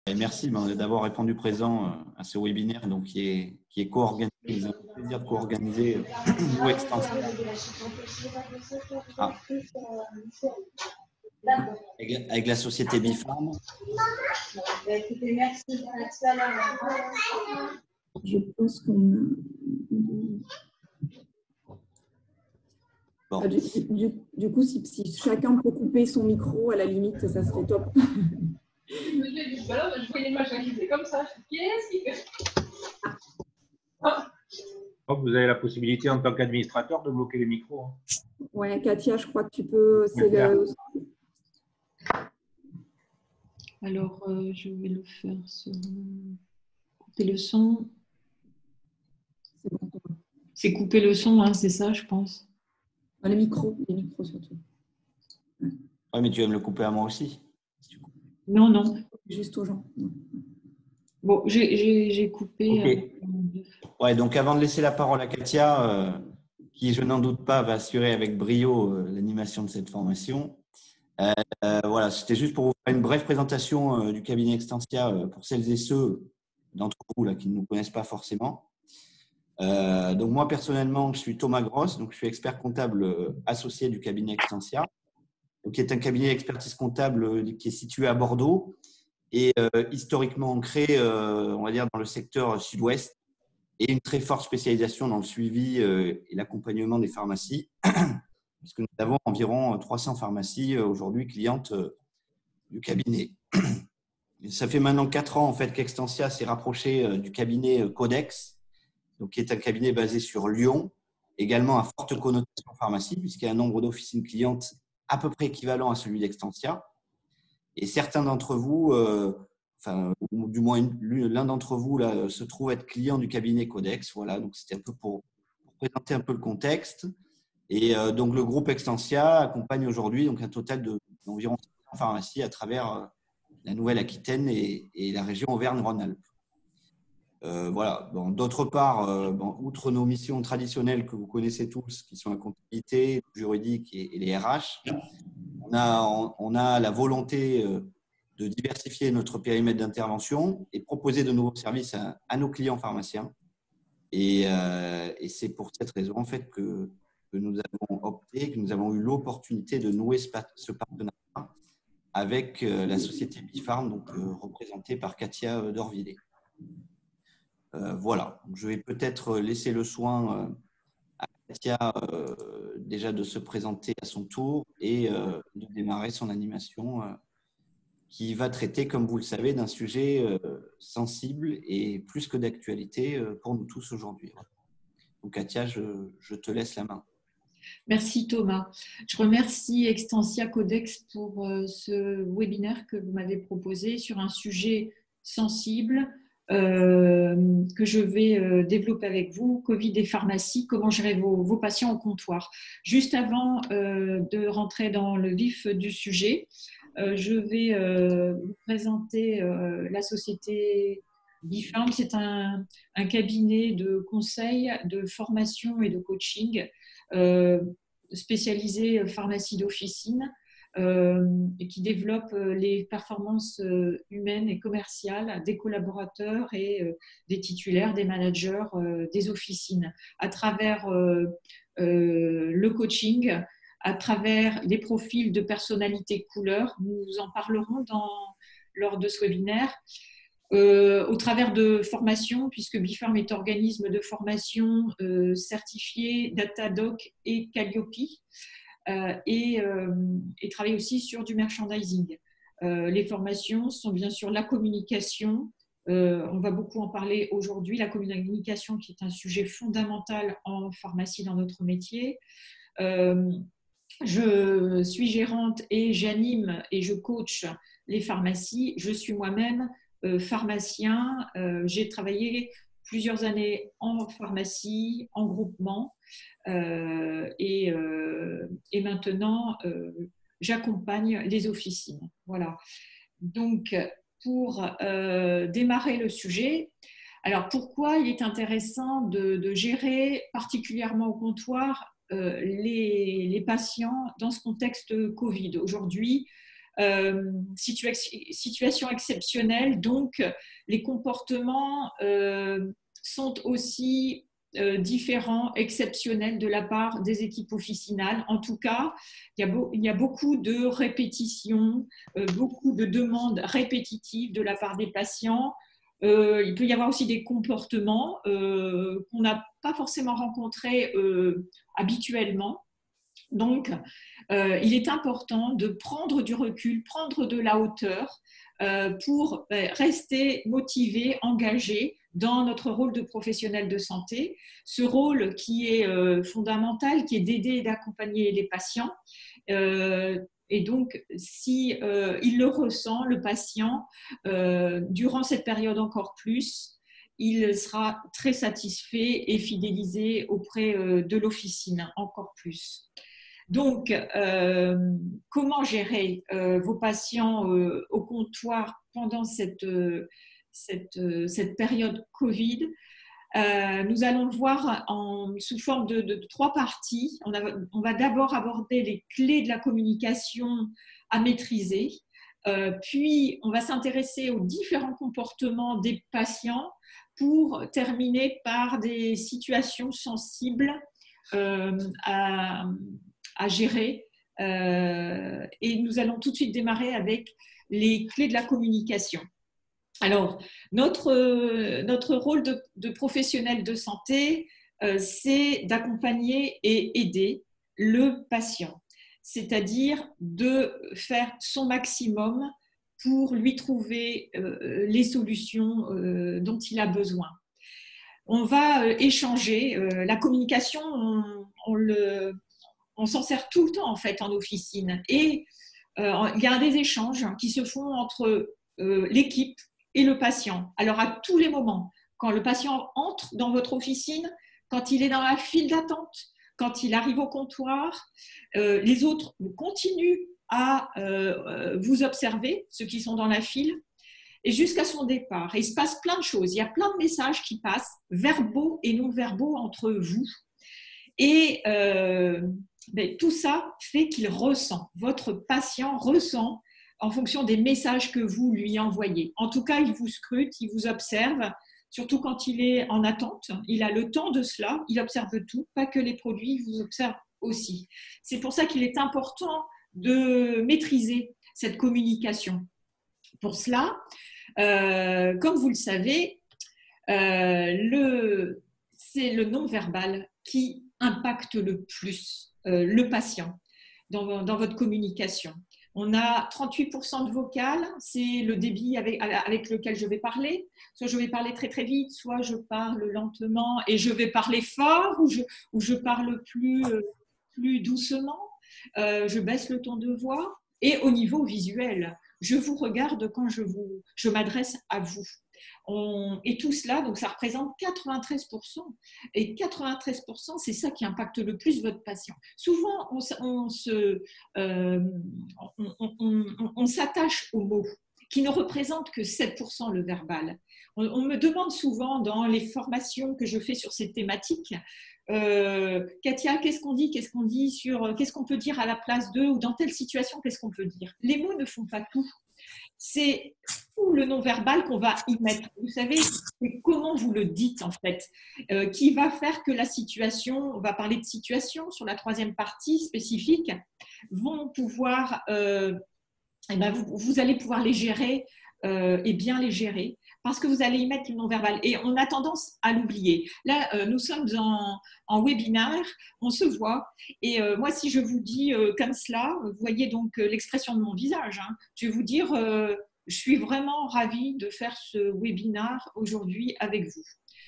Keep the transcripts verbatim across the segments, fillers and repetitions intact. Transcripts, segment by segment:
Et merci d'avoir répondu présent à ce webinaire donc, qui est, qui est co-organisé. Nous avons le plaisir de co-organiser nous, Extensia. Ah. Avec la société Bifarm. Je pense qu'on a... Bon. Ah, du, du, du coup, si, si chacun peut couper son micro, à la limite, ça serait top. Je voyais le machin qui faisait comme ça. Oh, vous avez la possibilité en tant qu'administrateur de bloquer les micros. Hein. Ouais, Katia, je crois que tu peux. Le... Alors, euh, je vais le faire sur couper le son. C'est bon. C'est couper le son, hein, c'est ça, je pense. Les micros, les micros surtout. Oui, mais tu vas me le couper à moi aussi. Non, non. Juste aux gens. Non. Bon, j'ai coupé. Okay. Euh... Ouais, donc avant de laisser la parole à Katia, euh, qui, je n'en doute pas, va assurer avec brio euh, l'animation de cette formation. Euh, euh, voilà, c'était juste pour vous faire une brève présentation euh, du cabinet Extensia euh, pour celles et ceux d'entre vous là, qui ne nous connaissent pas forcément. Euh, donc moi, personnellement, je suis Thomas Gross, donc je suis expert comptable euh, associé du cabinet Extensia, donc, qui est un cabinet d'expertise comptable euh, qui est situé à Bordeaux et euh, historiquement ancré, euh, on va dire, dans le secteur sud-ouest et une très forte spécialisation dans le suivi euh, et l'accompagnement des pharmacies, puisque nous avons environ trois cents pharmacies euh, aujourd'hui clientes euh, du cabinet. Et ça fait maintenant quatre ans en fait, qu'Extensia s'est rapproché euh, du cabinet euh, Codex, donc, qui est un cabinet basé sur Lyon, également à forte connotation pharmacie, puisqu'il y a un nombre d'officines clientes à peu près équivalent à celui d'Extensia. Et certains d'entre vous, euh, enfin, ou du moins l'un d'entre vous, là, se trouve être client du cabinet Codex. Voilà, donc c'était un peu pour, pour présenter un peu le contexte. Et euh, donc, le groupe Extensia accompagne aujourd'hui donc un total d'environ cent pharmacies à travers euh, la Nouvelle-Aquitaine et, et la région Auvergne-Rhône-Alpes. Euh, voilà. Bon, d'autre part, euh, bon, outre nos missions traditionnelles que vous connaissez tous, qui sont la comptabilité, le juridique et, et les R H, on a, on, on a la volonté euh, de diversifier notre périmètre d'intervention et proposer de nouveaux services à, à nos clients pharmaciens. Et, euh, et c'est pour cette raison en fait que, que nous avons opté, que nous avons eu l'opportunité de nouer ce, ce partenariat avec euh, la société Bifarm, donc euh, représentée par Katia Dorvillet. Euh, voilà, je vais peut-être laisser le soin euh, à Katia euh, déjà de se présenter à son tour et euh, de démarrer son animation euh, qui va traiter, comme vous le savez, d'un sujet euh, sensible et plus que d'actualité euh, pour nous tous aujourd'hui. Donc Katia, je, je te laisse la main. Merci Thomas. Je remercie Extensia Codex pour euh, ce webinaire que vous m'avez proposé sur un sujet sensible Euh, que je vais euh, développer avec vous, Covid et pharmacie, comment gérer vos, vos patients au comptoir. Juste avant euh, de rentrer dans le vif du sujet, euh, je vais euh, vous présenter euh, la société Bifarm. C'est un, un cabinet de conseil, de formation et de coaching euh, spécialisé pharmacie d'officine. Euh, et qui développe les performances euh, humaines et commerciales des collaborateurs et euh, des titulaires, des managers, euh, des officines, à travers euh, euh, le coaching, à travers les profils de personnalité couleur. Nous en parlerons dans, lors de ce webinaire. Euh, au travers de formations, puisque Bifarm est organisme de formation euh, certifié Datadoc et Calliope. Euh, et, euh, et travaille aussi sur du merchandising. Euh, les formations sont bien sûr la communication. Euh, on va beaucoup en parler aujourd'hui. La communication qui est un sujet fondamental en pharmacie dans notre métier. Euh, je suis gérante et j'anime et je coach les pharmacies. Je suis moi-même euh, pharmacien. Euh, j'ai travaillé plusieurs années en pharmacie, en groupement. Euh, et, euh, et maintenant, euh, j'accompagne les officines. Voilà. Donc, pour euh, démarrer le sujet, alors pourquoi il est intéressant de, de gérer particulièrement au comptoir euh, les, les patients dans ce contexte Covid? Aujourd'hui, Euh, situation, situation exceptionnelle, donc les comportements euh, sont aussi euh, différents, exceptionnels de la part des équipes officinales. En tout cas, il y a, beau, il y a beaucoup de répétitions, euh, beaucoup de demandes répétitives de la part des patients. Euh, il peut y avoir aussi des comportements euh, qu'on n'a pas forcément rencontrés euh, habituellement. Donc, euh, il est important de prendre du recul, prendre de la hauteur euh, pour euh, rester motivé, engagé dans notre rôle de professionnel de santé. Ce rôle qui est euh, fondamental, qui est d'aider et d'accompagner les patients. Euh, et donc, si euh, il le ressent, le patient, euh, durant cette période encore plus, il sera très satisfait et fidélisé auprès euh, de l'officine encore plus. Donc, euh, comment gérer euh, vos patients euh, au comptoir pendant cette, euh, cette, euh, cette période Covid? Euh, nous allons le voir en, sous forme de, de, de trois parties. On, a, on va d'abord aborder les clés de la communication à maîtriser. Euh, puis, on va s'intéresser aux différents comportements des patients pour terminer par des situations sensibles euh, à à gérer. Euh, et nous allons tout de suite démarrer avec les clés de la communication. Alors, notre, notre rôle de, de professionnel de santé, euh, c'est d'accompagner et aider le patient, c'est-à-dire de faire son maximum pour lui trouver euh, les solutions euh, dont il a besoin. On va euh, échanger. Euh, la communication, on, on le... On s'en sert tout le temps en fait en officine et euh, il y a des échanges qui se font entre euh, l'équipe et le patient. Alors à tous les moments, quand le patient entre dans votre officine, quand il est dans la file d'attente, quand il arrive au comptoir, euh, les autres continuent à euh, vous observer, ceux qui sont dans la file, et jusqu'à son départ. Et il se passe plein de choses. Il y a plein de messages qui passent, verbaux et non verbaux entre vous. Et euh, ben, tout ça fait qu'il ressent, votre patient ressent en fonction des messages que vous lui envoyez. En tout cas, il vous scrute, il vous observe, surtout quand il est en attente. Il a le temps de cela, il observe tout, pas que les produits, il vous observe aussi. C'est pour ça qu'il est important de maîtriser cette communication. Pour cela, euh, comme vous le savez, euh, le, c'est le non-verbal qui impacte le plus euh, le patient dans, dans votre communication. On a trente-huit pour cent de vocal, c'est le débit avec, avec lequel je vais parler. Soit je vais parler très très vite, soit je parle lentement et je vais parler fort, ou je, ou je parle plus, euh, plus doucement. Euh, je baisse le ton de voix. Et au niveau visuel, je vous regarde quand je, vous, je m'adresse à vous. On, et tout cela, donc ça représente quatre-vingt-treize pour cent. Et quatre-vingt-treize pour cent, c'est ça qui impacte le plus votre patient. Souvent, on, on, se, euh, on, on, on, on s'attache aux mots qui ne représentent que sept pour cent le verbal. On, on me demande souvent dans les formations que je fais sur ces thématiques, euh, Katia, qu'est-ce qu'on dit, qu'est-ce qu'on dit sur, qu'est-ce qu'on peut dire à la place d'eux, ou dans telle situation, qu'est-ce qu'on peut dire? Les mots ne font pas tout. C'est tout le non-verbal qu'on va y mettre. Vous savez, c'est comment vous le dites en fait, euh, qui va faire que la situation, on va parler de situation sur la troisième partie spécifique, vont pouvoir, euh, eh ben vous, vous allez pouvoir les gérer euh, et bien les gérer, parce que vous allez y mettre le non-verbal. Et on a tendance à l'oublier. Là, euh, nous sommes en, en webinaire, on se voit. Et euh, moi, si je vous dis euh, comme cela, vous voyez donc euh, l'expression de mon visage. Hein, je vais vous dire, euh, je suis vraiment ravie de faire ce webinaire aujourd'hui avec vous.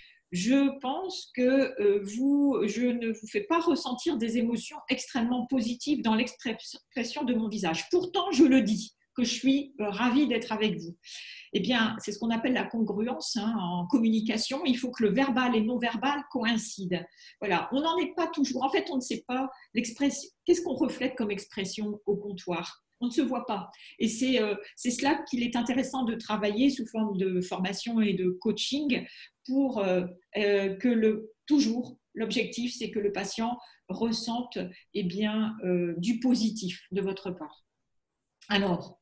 Je pense que euh, vous, je ne vous fais pas ressentir des émotions extrêmement positives dans l'expression de mon visage. Pourtant, je le dis, que je suis euh, ravie d'être avec vous. Eh bien, c'est ce qu'on appelle la congruence hein, en communication. Il faut que le verbal et non verbal coïncident. Voilà, on n'en est pas toujours. En fait, on ne sait pas l'expression. Qu'est-ce qu'on reflète comme expression au comptoir? On ne se voit pas. Et c'est euh, c'est cela qu'il est intéressant de travailler sous forme de formation et de coaching pour euh, euh, que le, toujours, l'objectif, c'est que le patient ressente eh bien, euh, du positif de votre part. Alors,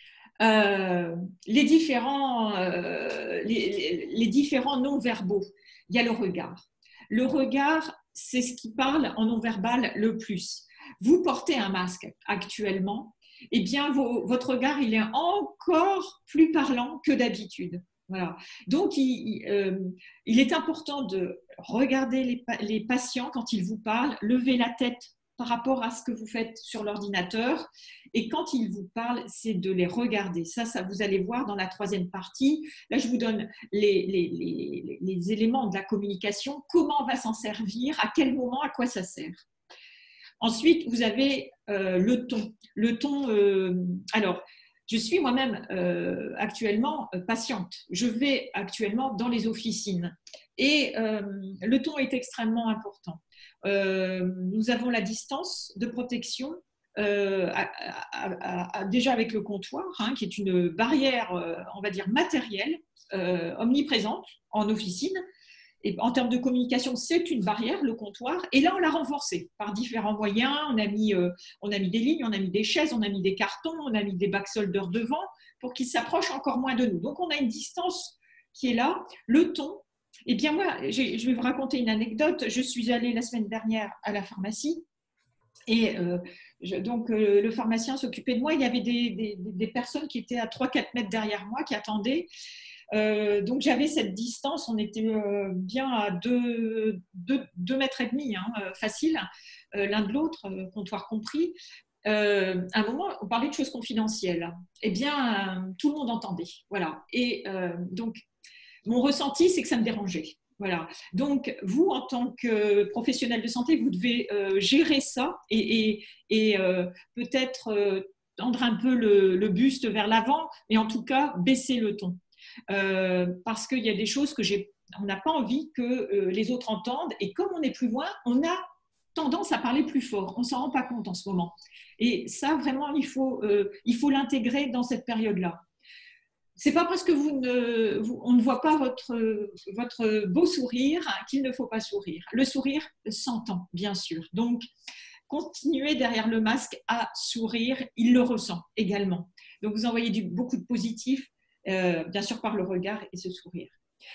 euh, les, différents, euh, les, les, les différents non-verbaux, il y a le regard. Le regard, c'est ce qui parle en non-verbal le plus. Vous portez un masque actuellement, eh bien, vos, votre regard, il est encore plus parlant que d'habitude. Voilà. Donc, il, euh, il est important de regarder les, les patients quand ils vous parlent, lever la tête par rapport à ce que vous faites sur l'ordinateur. Et quand ils vous parlent, c'est de les regarder. Ça, ça, vous allez voir dans la troisième partie. Là, je vous donne les, les, les, les éléments de la communication, comment on va s'en servir, à quel moment, à quoi ça sert. Ensuite, vous avez euh, le ton. Le ton, euh, alors, je suis moi-même euh, actuellement euh, patiente. Je vais actuellement dans les officines et euh, le ton est extrêmement important. Euh, nous avons la distance de protection euh, à, à, à, déjà avec le comptoir, hein, qui est une barrière, euh, on va dire matérielle, euh, omniprésente en officine. Et en termes de communication, c'est une barrière, le comptoir. Et là, on l'a renforcé par différents moyens. On a, mis, euh, on a mis des lignes, on a mis des chaises, on a mis des cartons, on a mis des backsolders devant pour qu'ils s'approchent encore moins de nous. Donc, on a une distance qui est là. Le ton, eh bien, moi, je vais vous raconter une anecdote. Je suis allée la semaine dernière à la pharmacie et euh, je, donc euh, le pharmacien s'occupait de moi. Il y avait des, des, des personnes qui étaient à trois quatre mètres derrière moi, qui attendaient. Euh, donc j'avais cette distance, on était euh, bien à deux, deux, deux mètres et demi, hein, facile, euh, l'un de l'autre, euh, comptoir compris. Euh, à un moment, on parlait de choses confidentielles. Eh bien, euh, tout le monde entendait. Voilà. Et euh, donc, mon ressenti, c'est que ça me dérangeait. Voilà. Donc, vous, en tant que professionnel de santé, vous devez euh, gérer ça et, et, et euh, peut-être euh, tendre un peu le, le buste vers l'avant, et en tout cas, baisser le ton. Euh, parce qu'il y a des choses que j'ai, on n'a pas envie que euh, les autres entendent, et comme on est plus loin, on a tendance à parler plus fort. On ne s'en rend pas compte en ce moment. Et ça, vraiment, il faut, euh, il faut l'intégrer dans cette période-là. C'est pas parce que vous ne, vous, on ne voit pas votre, votre beau sourire qu'il ne faut pas sourire. Le sourire s'entend, bien sûr. Donc, continuez derrière le masque à sourire, il le ressent également. Donc, vous envoyez du, beaucoup de positif, euh, bien sûr par le regard et ce sourire.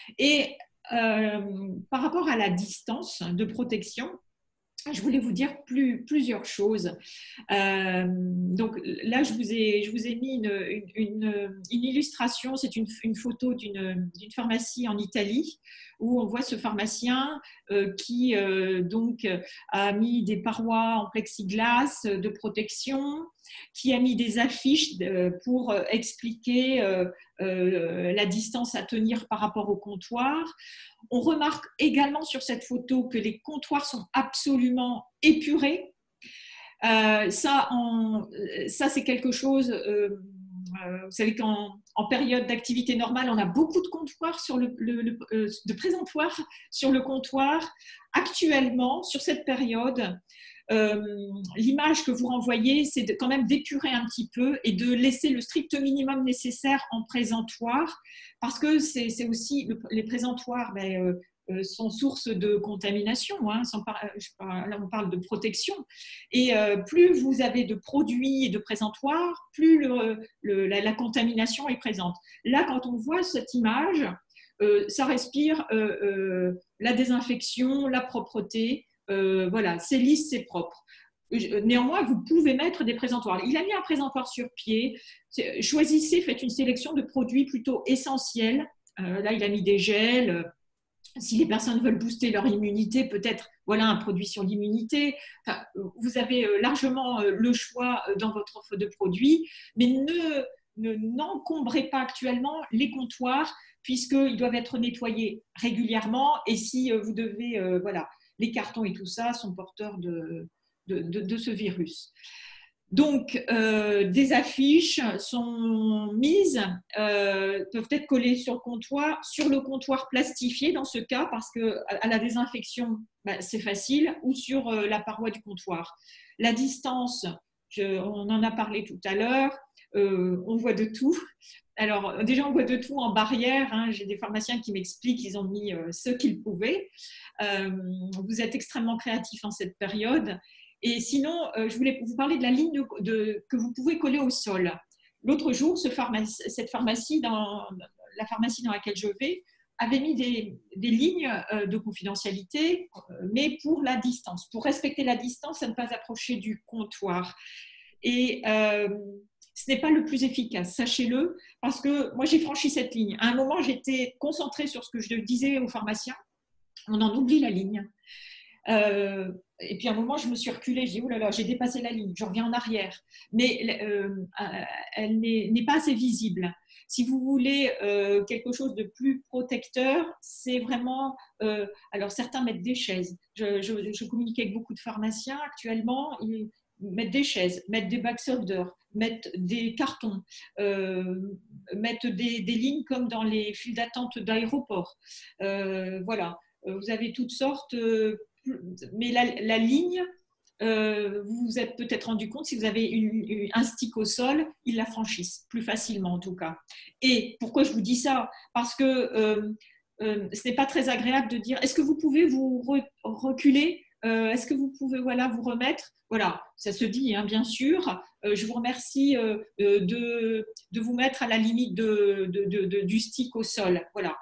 Et euh, par rapport à la distance de protection, je voulais vous dire plus, plusieurs choses. Euh, donc là, je vous ai, je vous ai mis une, une, une illustration, c'est une, une photo d'une, d'une pharmacie en Italie où on voit ce pharmacien euh, qui euh, donc, a mis des parois en plexiglas de protection, qui a mis des affiches pour expliquer euh, euh, la distance à tenir par rapport au comptoir. On remarque également sur cette photo que les comptoirs sont absolument épurés. Euh, ça, en, ça c'est quelque chose, euh, euh, vous savez qu'en en période d'activité normale, on a beaucoup de comptoirs sur le, le, le euh, de présentoirs sur le comptoir. Actuellement, sur cette période, euh, l'image que vous renvoyez, c'est de, quand même d'épurer un petit peu et de laisser le strict minimum nécessaire en présentoir, parce que c'est, c'est aussi le, les présentoirs ben, euh, euh, sont source de contamination. Hein, sans par, je parle, là, on parle de protection. Et euh, plus vous avez de produits et de présentoirs, plus le, le, la, la contamination est présente. Là, quand on voit cette image, euh, ça respire euh, euh, la désinfection, la propreté. Euh, voilà, c'est lisse, c'est propre. Néanmoins, vous pouvez mettre des présentoirs. Il a mis un présentoir sur pied. Choisissez, faites une sélection de produits plutôt essentiels. Euh, là, il a mis des gels. Si les personnes veulent booster leur immunité, peut-être voilà un produit sur l'immunité. Enfin, vous avez largement le choix dans votre offre de produits, mais ne, ne, n'encombrez pas actuellement les comptoirs puisqu'ils doivent être nettoyés régulièrement. Et si vous devez, euh, voilà, les cartons et tout ça sont porteurs de, de, de, de ce virus. Donc, euh, des affiches sont mises, euh, peuvent être collées sur le comptoir, sur le comptoir plastifié dans ce cas, parce qu'à la désinfection, bah, c'est facile, ou sur euh, la paroi du comptoir. La distance, je, on en a parlé tout à l'heure, euh, on voit de tout. Alors, déjà, on voit de tout en barrière. Hein. J'ai des pharmaciens qui m'expliquent qu'ils ont mis euh, ce qu'ils pouvaient. Euh, vous êtes extrêmement créatifs en cette période. Et sinon, euh, je voulais vous parler de la ligne de, de, que vous pouvez coller au sol. L'autre jour, ce pharmacie, cette pharmacie, dans la pharmacie dans laquelle je vais, avait mis des, des lignes de confidentialité, mais pour la distance, pour respecter la distance, à ne pas approcher du comptoir. Et euh, ce n'est pas le plus efficace, sachez-le, parce que moi, j'ai franchi cette ligne. À un moment, j'étais concentrée sur ce que je disais aux pharmaciens. On en oublie la ligne. Euh, et puis à un moment, je me suis reculée, je dis, oh là là, j'ai dépassé la ligne, je reviens en arrière. Mais euh, elle n'est pas assez visible. Si vous voulez euh, quelque chose de plus protecteur, c'est vraiment… Euh, alors, certains mettent des chaises. Je, je, je communique avec beaucoup de pharmaciens actuellement. Ils mettent des chaises, mettent des backsolders, mettent des cartons, euh, mettent des, des lignes comme dans les files d'attente d'aéroport. Euh, voilà. Vous avez toutes sortes… Euh, mais la, la ligne… Euh, vous vous êtes peut-être rendu compte, si vous avez une, une, un stick au sol, ils la franchissent plus facilement en tout cas. Et pourquoi je vous dis ça? Parce que euh, euh, ce n'est pas très agréable de dire est-ce que vous pouvez vous re reculer, euh, est-ce que vous pouvez voilà, vous remettre? Voilà, ça se dit hein, bien sûr. Euh, je vous remercie euh, de, de vous mettre à la limite de, de, de, de, du stick au sol. Voilà.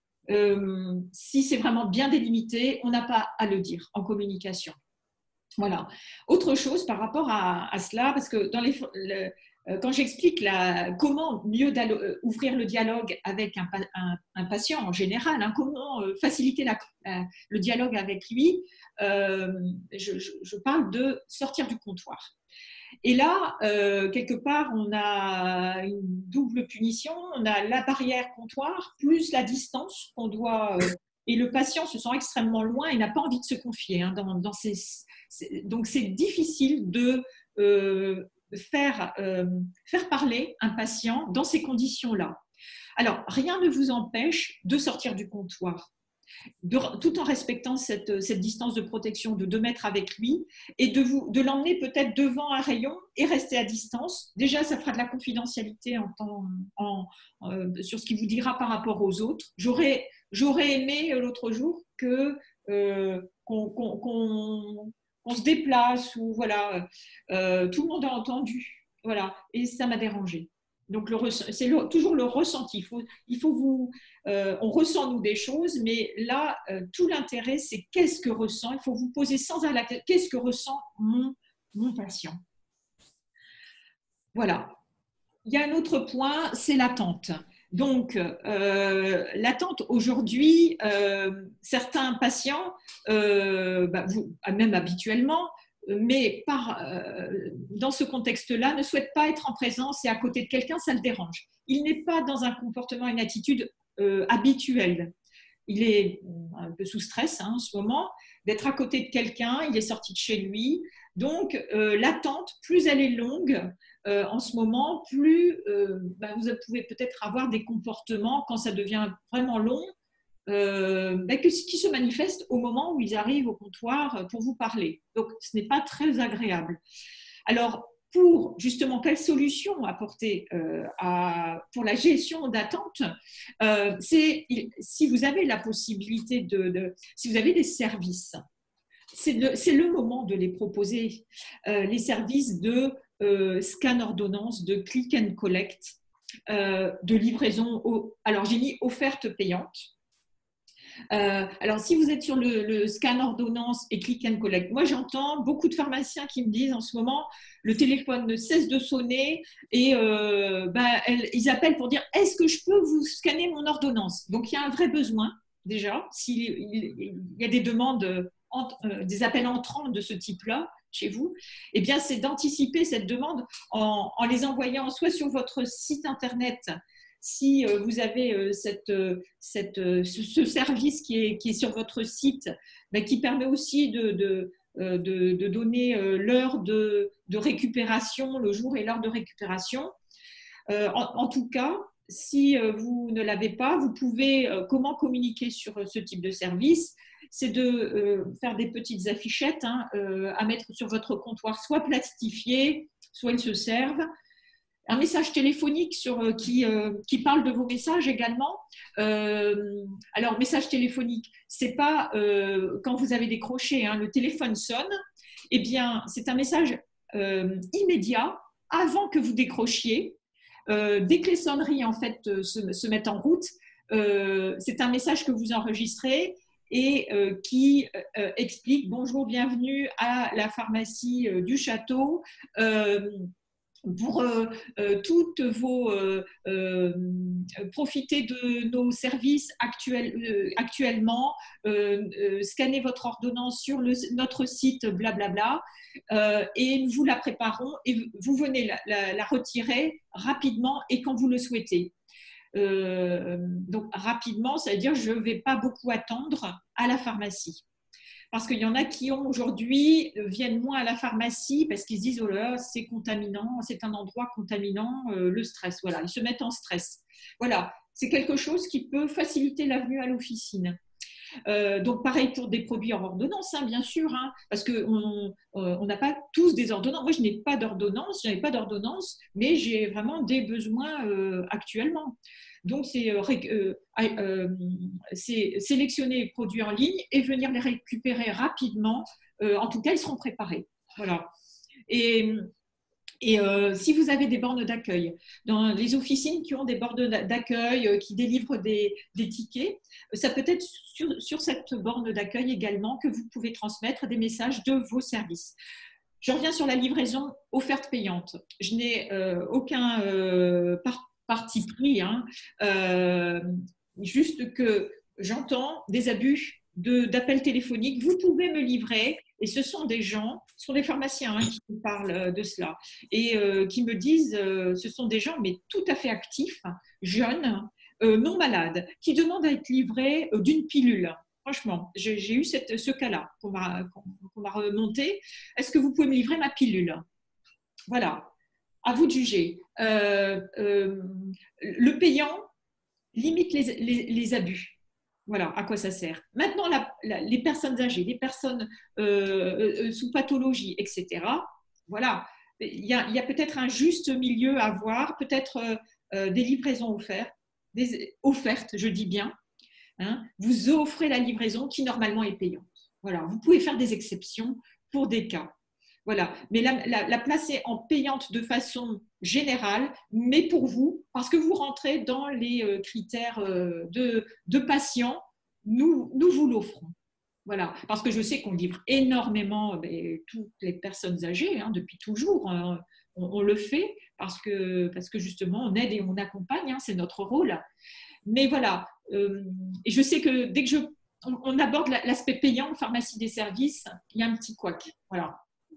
Euh, si c'est vraiment bien délimité, on n'a pas à le dire en communication. Voilà. Autre chose par rapport à, à cela, parce que dans les, le, quand j'explique comment mieux ouvrir le dialogue avec un, un, un patient en général, hein, comment faciliter la, la, le dialogue avec lui, euh, je, je, je parle de sortir du comptoir. Et là, euh, quelque part, on a une double punition. On a la barrière comptoir plus la distance qu'on doit… Euh, et le patient se sent extrêmement loin et n'a pas envie de se confier. Hein, dans, dans ces, donc, c'est difficile de euh, faire, euh, faire parler un patient dans ces conditions-là. Alors, rien ne vous empêche de sortir du comptoir, de, tout en respectant cette, cette distance de protection de deux mètres avec lui et de, vous, de l'emmener peut-être devant un rayon et rester à distance. Déjà, ça fera de la confidentialité en temps, en, euh, sur ce qu'il vous dira par rapport aux autres. J'aurais, j'aurais aimé l'autre jour que, euh, qu'on, qu'on, qu'on, qu'on se déplace ou voilà, euh, tout le monde a entendu. Voilà, et ça m'a dérangée. Donc, c'est toujours le ressenti. Il faut, il faut vous, euh, on ressent, nous, des choses, mais là, euh, tout l'intérêt, c'est qu'est-ce que ressent. Il faut vous poser sans arrêt la question, qu'est-ce que ressent mon, mon patient. Voilà. Il y a un autre point, c'est l'attente. Donc, euh, l'attente aujourd'hui, euh, certains patients, euh, bah, vous, même habituellement, mais par, euh, dans ce contexte-là, ne souhaite pas être en présence et à côté de quelqu'un, ça le dérange. Il n'est pas dans un comportement, une attitude euh, habituelle. Il est un peu sous stress hein, en ce moment, d'être à côté de quelqu'un, il est sorti de chez lui. Donc, euh, l'attente, plus elle est longue euh, en ce moment, plus euh, ben, vous pouvez peut-être avoir des comportements, quand ça devient vraiment long, Euh, ben que, qui se manifestent au moment où ils arrivent au comptoir pour vous parler. Donc, ce n'est pas très agréable. Alors, pour justement, quelle solution apporter euh, à, pour la gestion d'attente, euh, c'est si vous avez la possibilité de, de si vous avez des services, c'est le moment de les proposer. Euh, les services de euh, scan ordonnance, de click and collect, euh, de livraison, au, alors j'ai mis offerte payante. Euh, alors, si vous êtes sur le, le scan ordonnance et click and collect, moi j'entends beaucoup de pharmaciens qui me disent en ce moment, le téléphone ne cesse de sonner et euh, ben, elles, ils appellent pour dire est-ce que je peux vous scanner mon ordonnance? Donc, il y a un vrai besoin déjà, s'il il y a des demandes, en, euh, des appels entrants de ce type-là chez vous, eh bien c'est d'anticiper cette demande en, en les envoyant soit sur votre site internet. Si vous avez cette, cette, ce service qui est, qui est sur votre site, mais qui permet aussi de, de, de, de donner l'heure de, de récupération, le jour et l'heure de récupération. En, en tout cas, si vous ne l'avez pas, vous pouvez, comment communiquer sur ce type de service? C'est de faire des petites affichettes hein, à mettre sur votre comptoir, soit plastifiées, soit ils se servent. Un message téléphonique sur, euh, qui, euh, qui parle de vos messages également. Euh, alors, message téléphonique, c'est pas euh, quand vous avez décroché, hein, le téléphone sonne eh bien, c'est un message euh, immédiat avant que vous décrochiez. Euh, dès que les sonneries en fait se, se mettent en route, euh, c'est un message que vous enregistrez et euh, qui euh, explique « Bonjour, bienvenue à la pharmacie euh, du château euh, ». Pour euh, euh, toutes vos euh, euh, profiter de nos services actuels, euh, actuellement, euh, euh, scannez votre ordonnance sur le, notre site blablabla euh, et nous vous la préparons et vous venez la, la, la retirer rapidement et quand vous le souhaitez. Euh, donc rapidement, ça veut dire je ne vais pas beaucoup attendre à la pharmacie. Parce qu'il y en a qui ont aujourd'hui, viennent moins à la pharmacie parce qu'ils se disent « Oh là, c'est contaminant, c'est un endroit contaminant, euh, le stress. » Voilà, ils se mettent en stress. Voilà, c'est quelque chose qui peut faciliter la venue à l'officine. Euh, donc, pareil pour des produits en ordonnance, hein, bien sûr, hein, parce qu'on euh, n'a pas tous des ordonnances. Moi, je n'ai pas d'ordonnance, je n'avais pas d'ordonnance, mais j'ai vraiment des besoins euh, actuellement. Donc, c'est euh, euh, euh, sélectionner les produits en ligne et venir les récupérer rapidement. Euh, en tout cas, ils seront préparés. Voilà. Et, et euh, si vous avez des bornes d'accueil, dans les officines qui ont des bornes d'accueil, euh, qui délivrent des, des tickets, ça peut être sur, sur cette borne d'accueil également que vous pouvez transmettre des messages de vos services. Je reviens sur la livraison offerte payante. Je n'ai euh, aucun euh, partenaire parti pris, hein, euh, juste que j'entends des abus d'appels de, téléphoniques. Vous pouvez me livrer, et ce sont des gens, ce sont des pharmaciens hein, qui me parlent de cela, et euh, qui me disent, euh, ce sont des gens, mais tout à fait actifs, jeunes, euh, non malades, qui demandent à être livrés euh, d'une pilule. Franchement, j'ai eu cette, ce cas-là qu'on m'a qu'on m'a remonté. Est-ce que vous pouvez me livrer ma pilule? Voilà. À vous de juger. Euh, euh, le payant limite les, les, les abus. Voilà à quoi ça sert. Maintenant, la, la, les personnes âgées, les personnes euh, euh, sous pathologie, et cetera. Voilà. Il y a, il y a peut-être un juste milieu à avoir, peut-être euh, euh, des livraisons offertes, des, offertes, je dis bien. Hein. Vous offrez la livraison qui normalement est payante. Voilà. Vous pouvez faire des exceptions pour des cas. Voilà, mais la, la, la placer en payante de façon générale, mais pour vous, parce que vous rentrez dans les euh, critères euh, de, de patients, nous, nous vous l'offrons. Voilà, parce que je sais qu'on livre énormément ben, toutes les personnes âgées, hein, depuis toujours, hein, on, on le fait parce que, parce que justement on aide et on accompagne, hein, c'est notre rôle. Mais voilà, euh, et je sais que dès que je, on, on aborde l'aspect payant, pharmacie des services, il y a un petit couac. Voilà.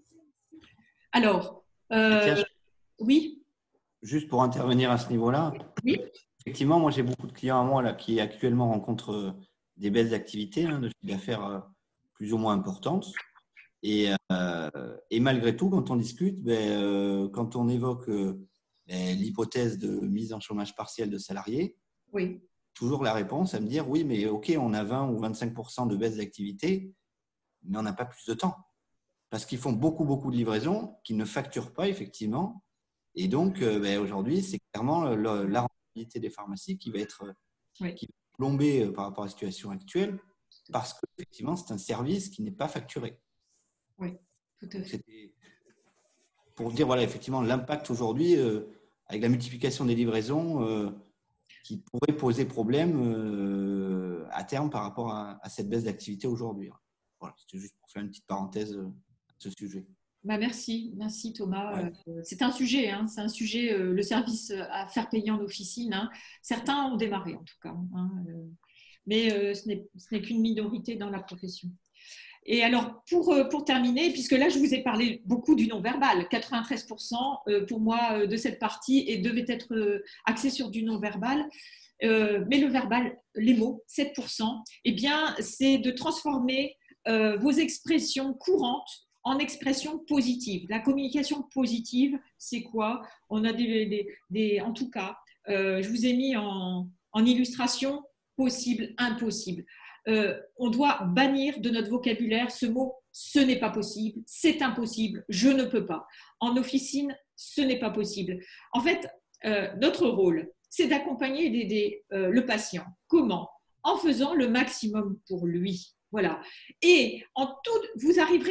Alors, euh, oui. Juste pour intervenir à ce niveau-là, oui. Effectivement, moi j'ai beaucoup de clients à moi là, qui actuellement rencontrent des belles activités hein, de chiffre d'affaires plus ou moins importantes. Et, euh, et malgré tout, quand on discute, ben, euh, quand on évoque euh, ben, l'hypothèse de mise en chômage partiel de salariés, oui. toujours la réponse à me dire oui, mais ok, on a vingt ou vingt-cinq pour cent de baisse d'activité, mais on n'a pas plus de temps. Parce qu'ils font beaucoup, beaucoup de livraisons qu'ils ne facturent pas, effectivement. Et donc, euh, ben, aujourd'hui, c'est clairement le, la rentabilité des pharmacies qui va être oui. qui va plomber par rapport à la situation actuelle, parce qu'effectivement, c'est un service qui n'est pas facturé. Oui, tout à fait. Pour dire, voilà, effectivement, l'impact aujourd'hui, euh, avec la multiplication des livraisons, euh, qui pourrait poser problème euh, à terme par rapport à, à cette baisse d'activité aujourd'hui. Voilà, c'était juste pour faire une petite parenthèse euh, ce sujet. Bah merci, merci Thomas. Ouais. Euh, c'est un sujet, hein, c'est un sujet, euh, le service à faire payer en officine. Hein. Certains ont démarré en tout cas, hein, euh, mais euh, ce n'est qu'une minorité dans la profession. Et alors, pour, euh, pour terminer, puisque là, je vous ai parlé beaucoup du non-verbal, quatre-vingt-treize pour cent euh, pour moi euh, de cette partie et devait être euh, axé sur du non-verbal. Euh, mais le verbal, les mots, sept pour cent, eh bien, c'est de transformer euh, vos expressions courantes en expression positive. La communication positive, c'est quoi? On a des, des, des, en tout cas, euh, je vous ai mis en, en illustration possible, impossible. Euh, on doit bannir de notre vocabulaire ce mot « ce n'est pas possible »,« c'est impossible »,« je ne peux pas ». En officine, ce n'est pas possible. En fait, euh, notre rôle, c'est d'accompagner et d'aider euh, le patient. Comment? En faisant le maximum pour lui. Voilà. Et en tout, vous arriverez en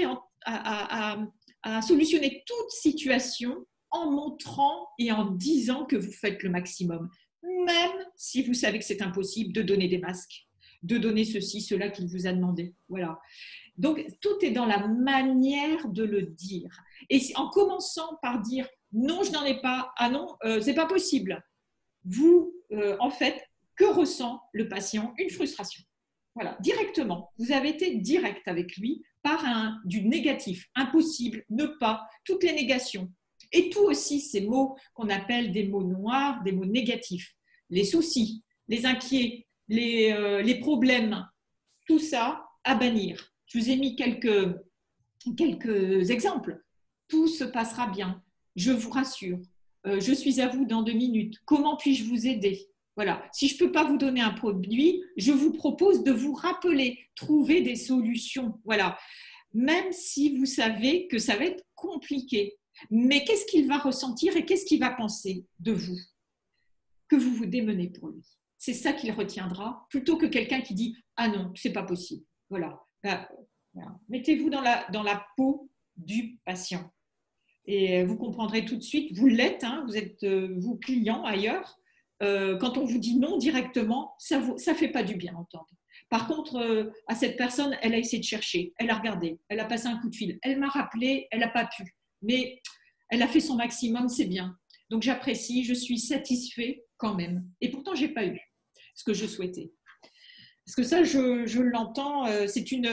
à, à, à solutionner toute situation en montrant et en disant que vous faites le maximum, même si vous savez que c'est impossible de donner des masques, de donner ceci, cela qu'il vous a demandé. Voilà. Donc, tout est dans la manière de le dire. Et en commençant par dire « non, je n'en ai pas »,« ah non, euh, c'est pas possible », vous, euh, en fait, que ressent le patient? Une frustration. Voilà, directement. Vous avez été direct avec lui par un, du négatif, impossible, ne pas, toutes les négations. Et tout aussi ces mots qu'on appelle des mots noirs, des mots négatifs, les soucis, les inquiets, les, euh, les problèmes, tout ça à bannir. Je vous ai mis quelques, quelques exemples. Tout se passera bien, je vous rassure. Euh, je suis à vous dans deux minutes. Comment puis-je vous aider? Voilà. Si je ne peux pas vous donner un produit, je vous propose de vous rappeler, trouver des solutions. Voilà. Même si vous savez que ça va être compliqué. Mais qu'est-ce qu'il va ressentir et qu'est-ce qu'il va penser de vous? Que vous vous démenez pour lui. C'est ça qu'il retiendra, plutôt que quelqu'un qui dit « ah non, c'est pas possible ». Voilà. Voilà. Mettez-vous dans la, dans la peau du patient. Et vous comprendrez tout de suite, vous l'êtes, hein, vous êtes euh, vous client ailleurs. Euh, quand on vous dit non directement, ça ne ça fait pas du bien à entendre. Par contre, euh, à cette personne, elle a essayé de chercher, elle a regardé, elle a passé un coup de fil, elle m'a rappelé, elle n'a pas pu. Mais elle a fait son maximum, c'est bien. Donc j'apprécie, je suis satisfait quand même. Et pourtant, je n'ai pas eu ce que je souhaitais. Parce que ça, je, je l'entends, euh, c'est une,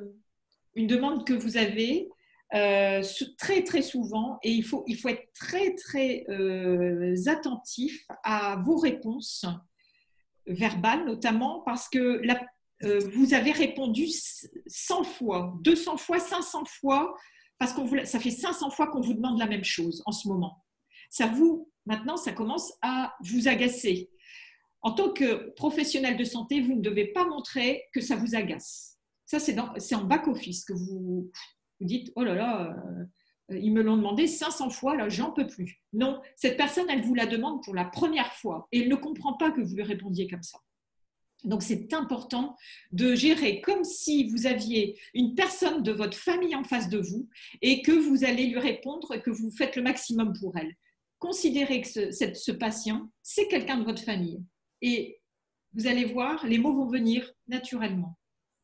une demande que vous avez euh, très, très souvent. Et il faut, il faut être très, très euh, attentif à vos réponses verbales, notamment parce que la, euh, vous avez répondu cent fois, deux cents fois, cinq cents fois, parce que ça fait cinq cents fois qu'on vous demande la même chose en ce moment. Ça vous, maintenant, ça commence à vous agacer. En tant que professionnel de santé, vous ne devez pas montrer que ça vous agace. Ça, c'est en back-office que vous, vous dites « oh là là, euh, ils me l'ont demandé cinq cents fois, là, j'en peux plus ». Non, cette personne, elle vous la demande pour la première fois et elle ne comprend pas que vous lui répondiez comme ça. Donc, c'est important de gérer comme si vous aviez une personne de votre famille en face de vous et que vous allez lui répondre et que vous faites le maximum pour elle. Considérez que ce, cette, ce patient, c'est quelqu'un de votre famille. Et vous allez voir, les mots vont venir naturellement.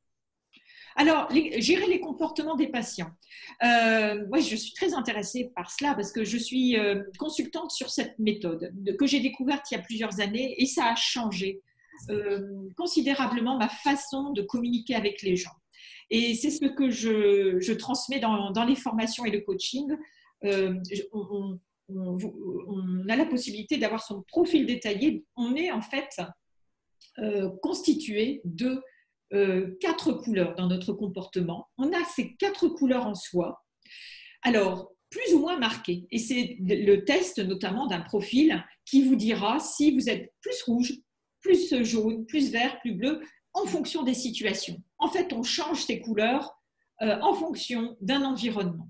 Alors, les, gérer les comportements des patients. Euh, moi, je suis très intéressée par cela parce que je suis euh, consultante sur cette méthode que j'ai découverte il y a plusieurs années et ça a changé euh, considérablement ma façon de communiquer avec les gens. Et c'est ce que je, je transmets dans, dans les formations et le coaching. Euh, on, on, on a la possibilité d'avoir son profil détaillé. On est en fait euh, constitué de euh, quatre couleurs dans notre comportement. On a ces quatre couleurs en soi, alors plus ou moins marquées. Et c'est le test notamment d'un profil qui vous dira si vous êtes plus rouge, plus jaune, plus vert, plus bleu, en fonction des situations. En fait, on change ces couleurs euh, en fonction d'un environnement.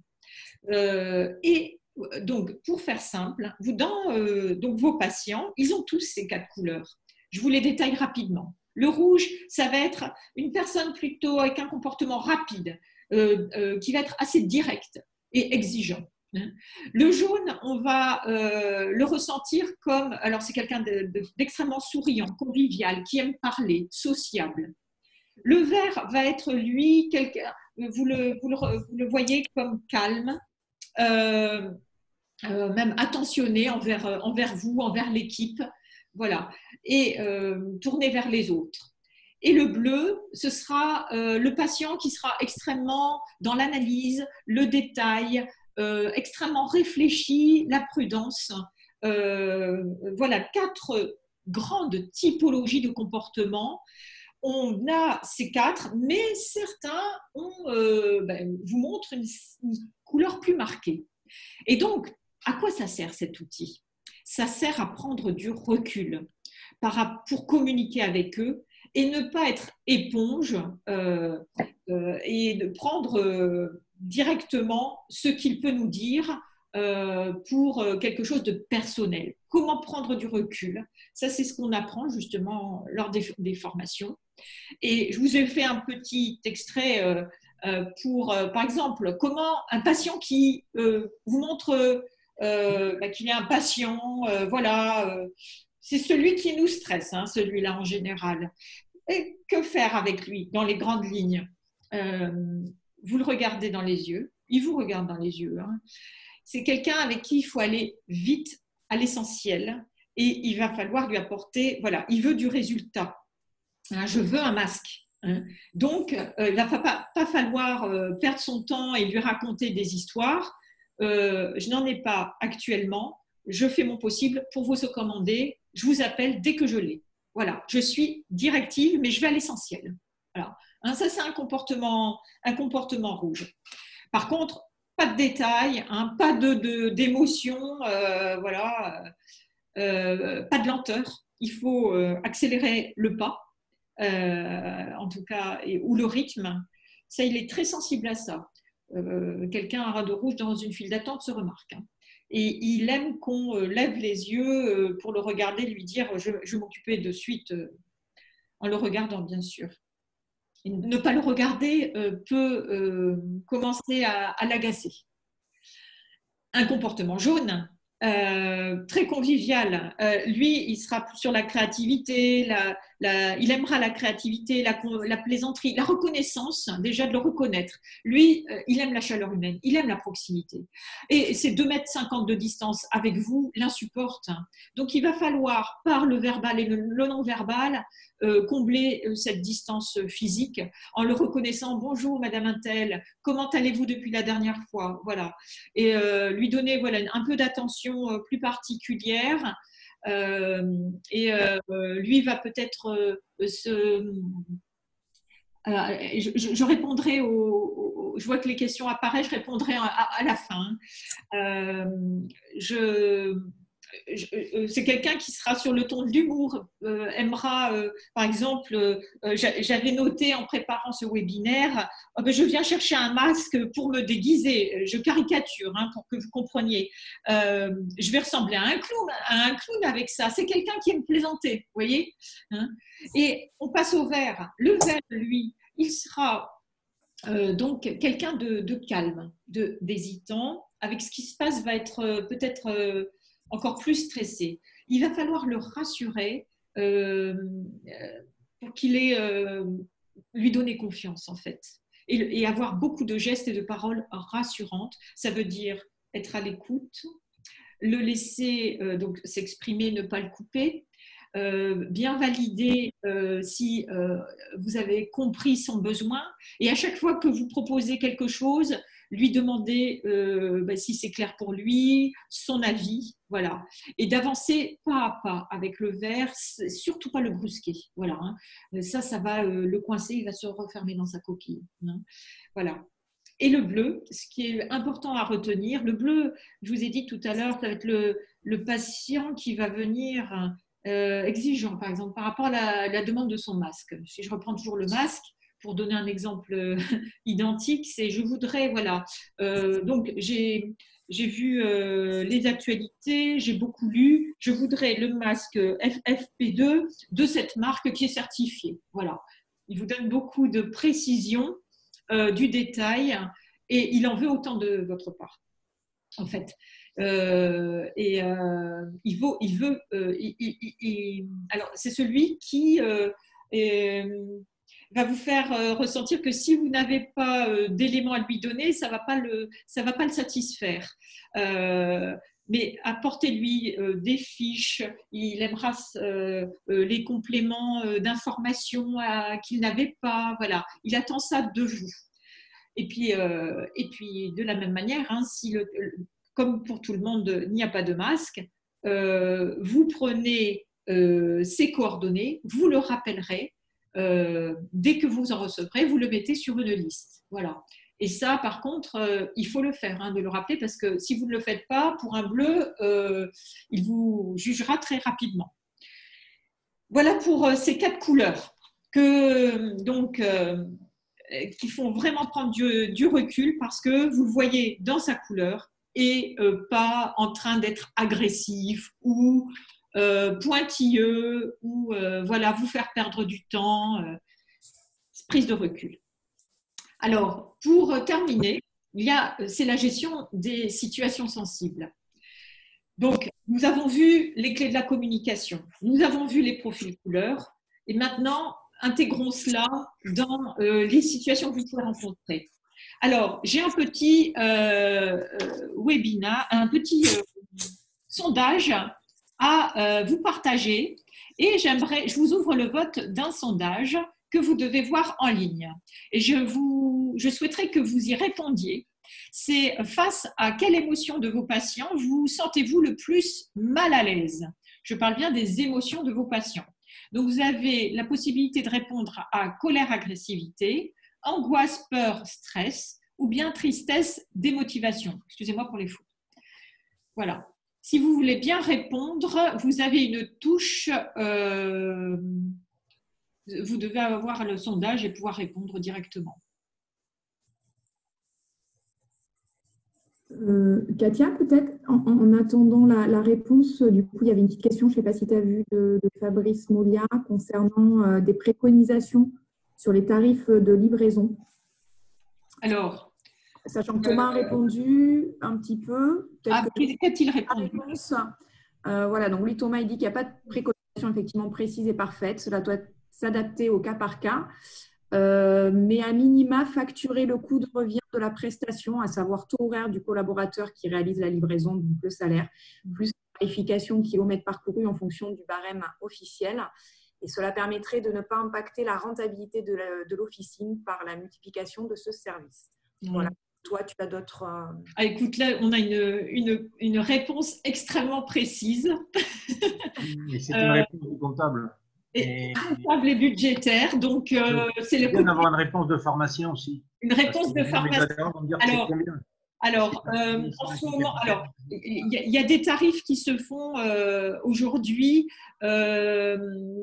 Euh, et donc, pour faire simple, vous, dans euh, donc vos patients, ils ont tous ces quatre couleurs. Je vous les détaille rapidement. Le rouge, ça va être une personne plutôt avec un comportement rapide, euh, euh, qui va être assez direct et exigeant. Le jaune, on va euh, le ressentir comme, alors c'est quelqu'un d'extrêmement souriant, convivial, qui aime parler, sociable. Le vert va être, lui, quelqu'un, vous le, vous, le, vous le voyez comme calme, euh, euh, même attentionné envers, envers vous, envers l'équipe, voilà, et euh, tourné vers les autres. Et le bleu, ce sera euh, le patient qui sera extrêmement dans l'analyse, le détail, euh, extrêmement réfléchi, la prudence. Euh, voilà, quatre grandes typologies de comportement. On a ces quatre, mais certains ont, euh, ben, vous montrent une, une couleur plus marquée. Et donc, à quoi ça sert cet outil? Ça sert à prendre du recul pour communiquer avec eux et ne pas être éponge euh, euh, et de prendre euh, directement ce qu'il peut nous dire euh, pour quelque chose de personnel. Comment prendre du recul? Ça, c'est ce qu'on apprend justement lors des, des formations. Et je vous ai fait un petit extrait euh, euh, pour, euh, par exemple, comment un patient qui euh, vous montre euh, bah, qu'il est impatient, euh, voilà, euh, c'est celui qui nous stresse, hein, celui-là en général. Et que faire avec lui dans les grandes lignes? euh, Vous le regardez dans les yeux, il vous regarde dans les yeux. Hein. C'est quelqu'un avec qui il faut aller vite à l'essentiel et il va falloir lui apporter, voilà, il veut du résultat. Hein, je veux un masque. Hein. Donc, euh, il ne va pas, pas falloir euh, perdre son temps et lui raconter des histoires. Euh, je n'en ai pas actuellement. Je fais mon possible pour vous recommander. Je vous appelle dès que je l'ai. Voilà, je suis directive, mais je vais à l'essentiel. Voilà. Hein, ça, c'est un comportement, un comportement rouge. Par contre, pas de détails, hein, pas de, de, d'émotion, euh, voilà, euh, pas de lenteur. Il faut euh, accélérer le pas. Euh, en tout cas, et, ou le rythme, ça, il est très sensible à ça. Euh, quelqu'un à radeau rouge dans une file d'attente se remarque. Hein. Et il aime qu'on euh, lève les yeux euh, pour le regarder, lui dire je, je vais m'occuper de suite, euh, en le regardant, bien sûr. Et ne pas le regarder euh, peut euh, commencer à, à l'agacer. Un comportement jaune, euh, très convivial. Euh, lui, il sera sur la créativité, la, la, il aimera la créativité, la, la plaisanterie, la reconnaissance, déjà de le reconnaître. Lui, euh, il aime la chaleur humaine, il aime la proximité. Et ces deux mètres cinquante de distance avec vous l'insupporte. Donc, il va falloir, par le verbal et le, le non-verbal, euh, combler euh, cette distance physique en le reconnaissant. Bonjour, Madame Intel, comment allez-vous depuis la dernière fois? Voilà. Et euh, lui donner voilà, un peu d'attention euh, plus particulière. Euh, et euh, lui va peut-être euh, se. Euh, je, je, répondrai au, au. Je vois que les questions apparaissent, je répondrai à, à la fin. Euh, je. C'est quelqu'un qui sera sur le ton de l'humour, euh, aimera, euh, par exemple, euh, j'avais noté en préparant ce webinaire, oh ben je viens chercher un masque pour me déguiser, je caricature hein, pour que vous compreniez. Euh, je vais ressembler à un clown, à un clown avec ça. C'est quelqu'un qui aime plaisanter, vous voyez hein. Et on passe au vert. Le vert, lui, il sera euh, donc quelqu'un de, de calme, de, d'hésitant. Avec ce qui se passe, va être euh, peut-être euh, encore plus stressé. Il va falloir le rassurer euh, pour qu'il ait, euh, lui donner confiance en fait. Et, et avoir beaucoup de gestes et de paroles rassurantes. Ça veut dire être à l'écoute, le laisser euh, donc s'exprimer, ne pas le couper, euh, bien valider euh, si euh, vous avez compris son besoin. Et à chaque fois que vous proposez quelque chose, lui demander euh, ben, si c'est clair pour lui, son avis, voilà. Et d'avancer pas à pas avec le verre, surtout pas le brusquer, voilà. Hein. Ça, ça va euh, le coincer, il va se refermer dans sa coquille. Hein. Voilà. Et le bleu, ce qui est important à retenir, le bleu, je vous ai dit tout à l'heure, ça va être le, le patient qui va venir euh, exigeant, par exemple, par rapport à la, la demande de son masque. Si je reprends toujours le masque, pour donner un exemple identique, c'est je voudrais, voilà, euh, donc j'ai, j'ai vu euh, les actualités, j'ai beaucoup lu, je voudrais le masque F F P deux de cette marque qui est certifiée. Voilà. Il vous donne beaucoup de précision, euh, du détail, et il en veut autant de votre part, en fait. Euh, et euh, il, vaut, il veut, euh, il, il, il, alors c'est celui qui euh, est, va vous faire euh, ressentir que si vous n'avez pas euh, d'éléments à lui donner, ça ne va pas le, ça va pas le satisfaire. Euh, mais apportez-lui euh, des fiches, il aimera euh, euh, les compléments euh, d'informations euh, qu'il n'avait pas. Voilà, il attend ça de vous. Et puis, euh, et puis de la même manière, hein, si le, comme pour tout le monde, il n'y a pas de masque, euh, vous prenez euh, ces coordonnées, vous le rappellerez. Euh, dès que vous en recevrez, vous le mettez sur une liste. Voilà. Et ça, par contre, euh, il faut le faire, hein, de le rappeler, parce que si vous ne le faites pas, pour un bleu, euh, il vous jugera très rapidement. Voilà pour euh, ces quatre couleurs que, donc, euh, qui font vraiment prendre du, du recul, parce que vous le voyez dans sa couleur et euh, pas en train d'être agressif ou Euh, pointilleux ou euh, voilà, vous faire perdre du temps, euh, prise de recul. Alors, pour terminer, il y a, c'est la gestion des situations sensibles. Donc, nous avons vu les clés de la communication, nous avons vu les profils couleurs, et maintenant, intégrons cela dans euh, les situations que vous pouvez rencontrer. Alors, j'ai un petit euh, webinaire, un petit euh, sondage à euh, vous partager, et j'aimerais, je vous ouvre le vote d'un sondage que vous devez voir en ligne. Et je, vous, je souhaiterais que vous y répondiez. C'est face à quelle émotion de vos patients vous sentez-vous le plus mal à l'aise? Je parle bien des émotions de vos patients. Donc, vous avez la possibilité de répondre à colère, agressivité, angoisse, peur, stress, ou bien tristesse, démotivation. Excusez-moi pour les fautes. Voilà. Si vous voulez bien répondre, vous avez une touche, euh, vous devez avoir le sondage et pouvoir répondre directement. Euh, Katia, peut-être, en, en attendant la, la réponse, du coup, il y avait une petite question, je ne sais pas si tu as vu, de, de Fabrice Molia concernant euh, des préconisations sur les tarifs de livraison. Alors, sachant que Thomas euh, a répondu un petit peu. Ah, qu'a-t-il répondu? Réponse, euh, voilà, donc lui, Thomas, il dit qu'il n'y a pas de préconisation effectivement précise et parfaite. Cela doit s'adapter au cas par cas. Euh, mais à minima, facturer le coût de revient de la prestation, à savoir taux horaire du collaborateur qui réalise la livraison, donc le salaire, plus la tarification kilomètres parcourus en fonction du barème officiel. Et cela permettrait de ne pas impacter la rentabilité de l'officine par la multiplication de ce service. Mmh. Voilà. Toi, tu as d'autres… Euh... Ah, écoute, là, on a une, une, une réponse extrêmement précise. C'est une réponse du comptable. Et comptable et budgétaire, donc euh, c'est le bien d'avoir une réponse de formation aussi. Une réponse de formation. Alors, alors euh, en ce moment, alors il y, y a des tarifs qui se font euh, aujourd'hui. Euh,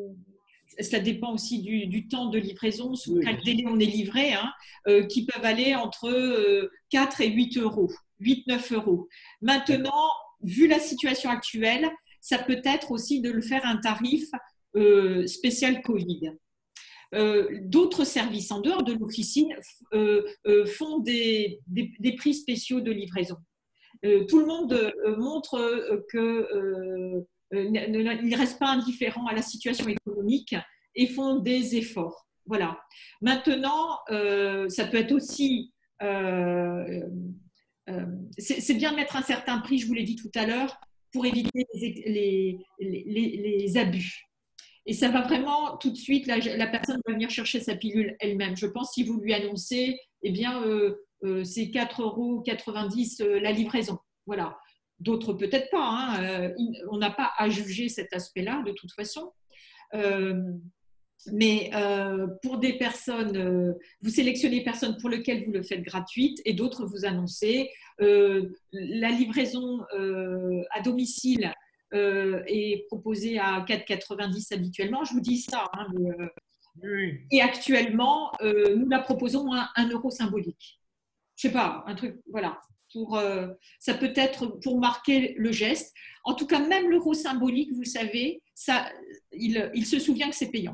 ça dépend aussi du, du temps de livraison, sous oui, quel délai on est livré, hein, euh, qui peuvent aller entre euh, quatre et huit euros, huit neuf euros. Maintenant, vu la situation actuelle, ça peut être aussi de le faire un tarif Euh, spécial Covid. Euh, D'autres services en dehors de l'officine euh, euh, font des, des, des prix spéciaux de livraison. Euh, tout le monde euh, montre euh, qu'il euh, ne reste pas indifférent à la situation économique et font des efforts. Voilà. Maintenant, euh, ça peut être aussi… Euh, euh, c'est bien de mettre un certain prix, je vous l'ai dit tout à l'heure, pour éviter les, les, les, les abus. Et ça va vraiment tout de suite, la, la personne va venir chercher sa pilule elle-même. Je pense si vous lui annoncez, eh bien, euh, euh, c'est quatre euros quatre-vingt-dix euh, la livraison. Voilà. D'autres peut-être pas. Hein. Euh, on n'a pas à juger cet aspect-là de toute façon. Euh, mais euh, pour des personnes, euh, vous sélectionnez des personnes pour lesquelles vous le faites gratuite et d'autres vous annoncez. Euh, la livraison euh, à domicile Euh, est proposé à quatre euros quatre-vingt-dix habituellement. Je vous dis ça. Hein, mais, euh, oui. Et actuellement, euh, nous la proposons à un euro symbolique. Je sais pas, un truc, voilà. Pour, euh, ça peut être pour marquer le geste. En tout cas, même l'euro symbolique, vous savez, ça, il, il se souvient que c'est payant.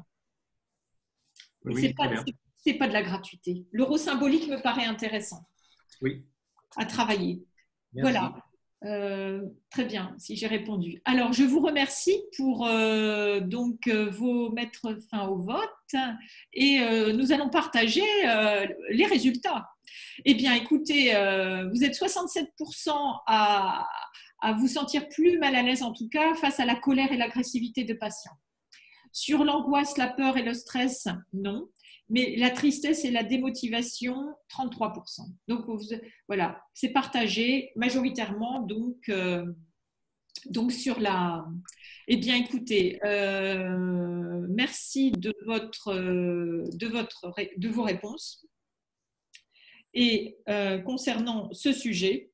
Oui, c'est pas, c'est pas de la gratuité. L'euro symbolique me paraît intéressant. Oui. À travailler. Merci. Voilà. Euh, très bien, si j'ai répondu. Alors, je vous remercie pour euh, donc euh, vos mettre fin au vote et euh, nous allons partager euh, les résultats. Eh bien, écoutez, euh, vous êtes soixante-sept pour cent à, à vous sentir plus mal à l'aise, en tout cas, face à la colère et l'agressivité de patients. Sur l'angoisse, la peur et le stress, non. Mais la tristesse et la démotivation, trente-trois pour cent. Donc, voilà, c'est partagé majoritairement donc, euh, donc sur la… Eh bien, écoutez, euh, merci de, votre, de, votre, de vos réponses. Et euh, concernant ce sujet,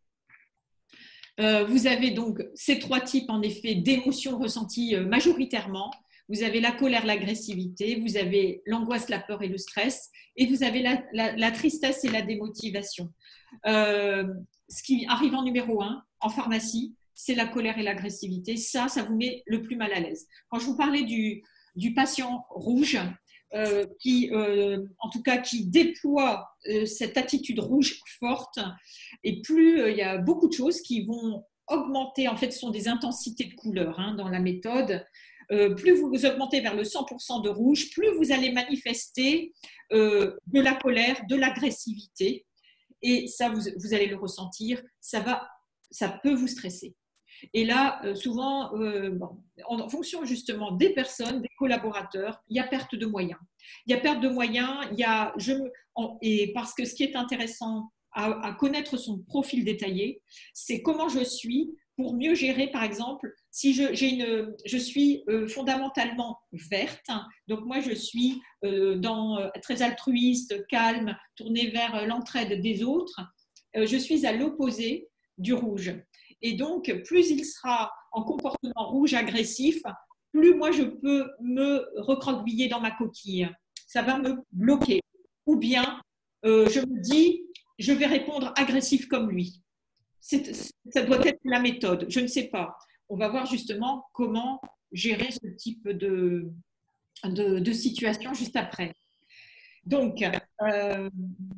euh, vous avez donc ces trois types, en effet, d'émotions ressenties majoritairement. Vous avez la colère, l'agressivité, vous avez l'angoisse, la peur et le stress, et vous avez la, la, la tristesse et la démotivation. Euh, ce qui arrive en numéro un, en pharmacie, c'est la colère et l'agressivité. Ça, ça vous met le plus mal à l'aise. Quand je vous parlais du, du patient rouge, euh, qui, euh, en tout cas, qui déploient euh, cette attitude rouge forte. Et plus euh, il y a beaucoup de choses qui vont augmenter. En fait, ce sont des intensités de couleurs hein, dans la méthode. Euh, plus vous augmentez vers le cent pour cent de rouge, plus vous allez manifester euh, de la colère, de l'agressivité. Et ça, vous, vous allez le ressentir. Ça va, ça peut vous stresser. Et là, euh, souvent, euh, bon, en fonction justement des personnes, des collaborateurs, il y a perte de moyens. Il y a perte de moyens, il y a, je, en, et parce que ce qui est intéressant à, à connaître son profil détaillé, c'est comment je suis pour mieux gérer, par exemple, si je, j'ai une, je suis euh, fondamentalement verte, donc moi je suis euh, dans, euh, très altruiste, calme, tournée vers l'entraide des autres, euh, je suis à l'opposé du rouge. Et donc, plus il sera en comportement rouge agressif, plus moi je peux me recroqueviller dans ma coquille. Ça va me bloquer. Ou bien, euh, je me dis, je vais répondre agressif comme lui. C'est, ça doit être la méthode. Je ne sais pas. On va voir justement comment gérer ce type de, de, de situation juste après. Donc, euh,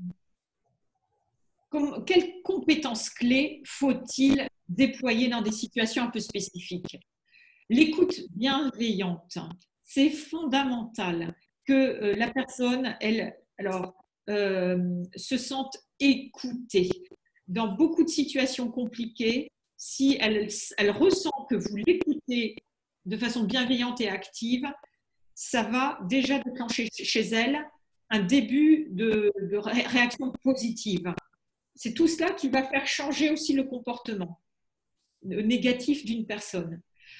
comme, quelles compétences clés faut-il déployer dans des situations un peu spécifiques? L'écoute bienveillante, c'est fondamental que euh, la personne, elle, alors, euh, se sente écoutée. Dans beaucoup de situations compliquées, si elle, elle ressent que vous l'écoutez de façon bienveillante et active, ça va déjà déclencher chez elle un début de, de réaction positive. C'est tout cela qui va faire changer aussi le comportement négatif d'une personne.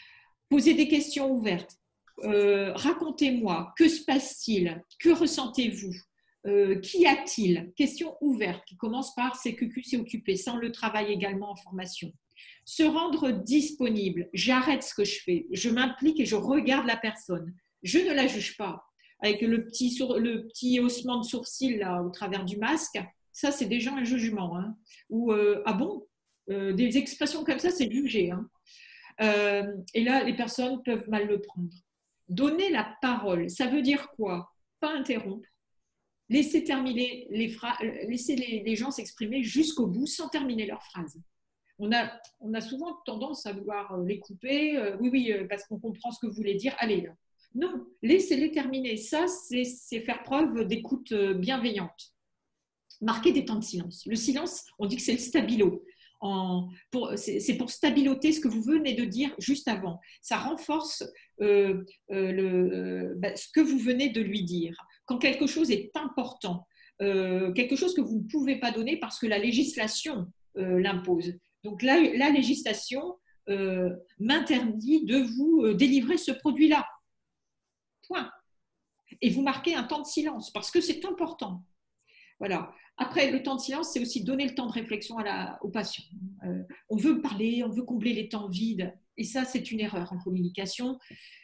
Posez des questions ouvertes. Euh, racontez-moi, que se passe-t-il? Que ressentez-vous? euh, Qui a-t-il? Question ouverte qui commence par c'est Q Q, c'est occupé. Ça, on le travaille également en formation. Se rendre disponible. J'arrête ce que je fais. Je m'implique et je regarde la personne. Je ne la juge pas. Avec le petit, sour- le petit haussement de sourcil là, au travers du masque, ça, c'est déjà un jugement. Hein. Ou, euh, ah bon euh, des expressions comme ça, c'est jugé. Hein. Euh, et là, les personnes peuvent mal le prendre. Donner la parole, ça veut dire quoi? Pas interrompre. Laisser terminer les phrases, laisser les, les gens s'exprimer jusqu'au bout sans terminer leur phrase. On a, on a souvent tendance à vouloir les couper. Euh, oui, oui, parce qu'on comprend ce que vous voulez dire. Allez, là. Non, laissez-les terminer. Ça, c'est, c'est faire preuve d'écoute bienveillante. Marquer des temps de silence. Le silence, on dit que c'est le stabilo. En, pour, c'est, c'est pour stabiloter ce que vous venez de dire juste avant. Ça renforce euh, euh, le, euh, bah, ce que vous venez de lui dire. Quand quelque chose est important, euh, quelque chose que vous ne pouvez pas donner parce que la législation euh, l'impose. Donc la, la législation euh, m'interdit de vous euh, délivrer ce produit-là. Point. Et vous marquez un temps de silence parce que c'est important. Voilà. Après, le temps de silence, c'est aussi donner le temps de réflexion à la, aux patients. Euh, on veut parler, on veut combler les temps vides. Et ça, c'est une erreur en communication.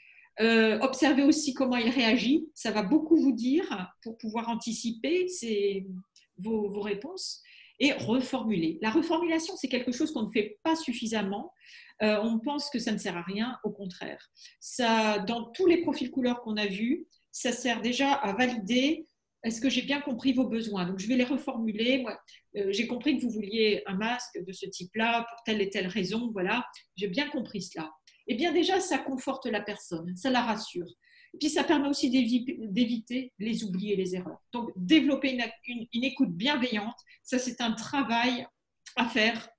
Euh, observez aussi comment il réagit. Ça va beaucoup vous dire pour pouvoir anticiper ces, vos, vos réponses. Et reformuler. La reformulation, c'est quelque chose qu'on ne fait pas suffisamment. Euh, on pense que ça ne sert à rien. Au contraire. Ça, dans tous les profils couleurs qu'on a vus, ça sert déjà à valider est-ce que j'ai bien compris vos besoins? Donc, je vais les reformuler. Moi, euh, j'ai compris que vous vouliez un masque de ce type-là pour telle et telle raison. Voilà, j'ai bien compris cela. Eh bien, déjà, ça conforte la personne, ça la rassure. Et puis, ça permet aussi d'éviter les oublis et les erreurs. Donc, développer une, une, une écoute bienveillante, ça, c'est un travail à faire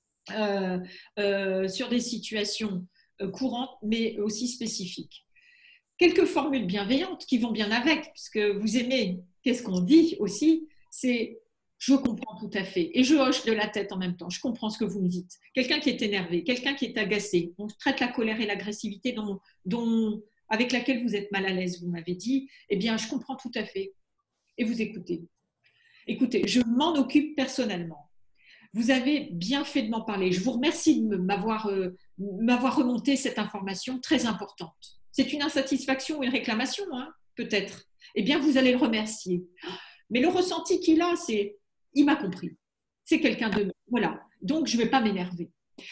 euh, euh, sur des situations courantes, mais aussi spécifiques. Quelques formules bienveillantes qui vont bien avec, puisque vous aimez, qu'est-ce qu'on dit aussi, c'est je comprends tout à fait et je hoche de la tête en même temps, je comprends ce que vous me dites. Quelqu'un qui est énervé, quelqu'un qui est agacé, on traite la colère et l'agressivité dont, dont, avec laquelle vous êtes mal à l'aise, vous m'avez dit, eh bien je comprends tout à fait et vous écoutez. Écoutez, je m'en occupe personnellement. Vous avez bien fait de m'en parler. Je vous remercie de m'avoir, euh, m'avoir remonté cette information très importante. C'est une insatisfaction ou une réclamation, hein, peut-être. Eh bien, vous allez le remercier. Mais le ressenti qu'il a, c'est « il m'a compris ». C'est quelqu'un de... Voilà. Donc, je ne vais pas m'énerver.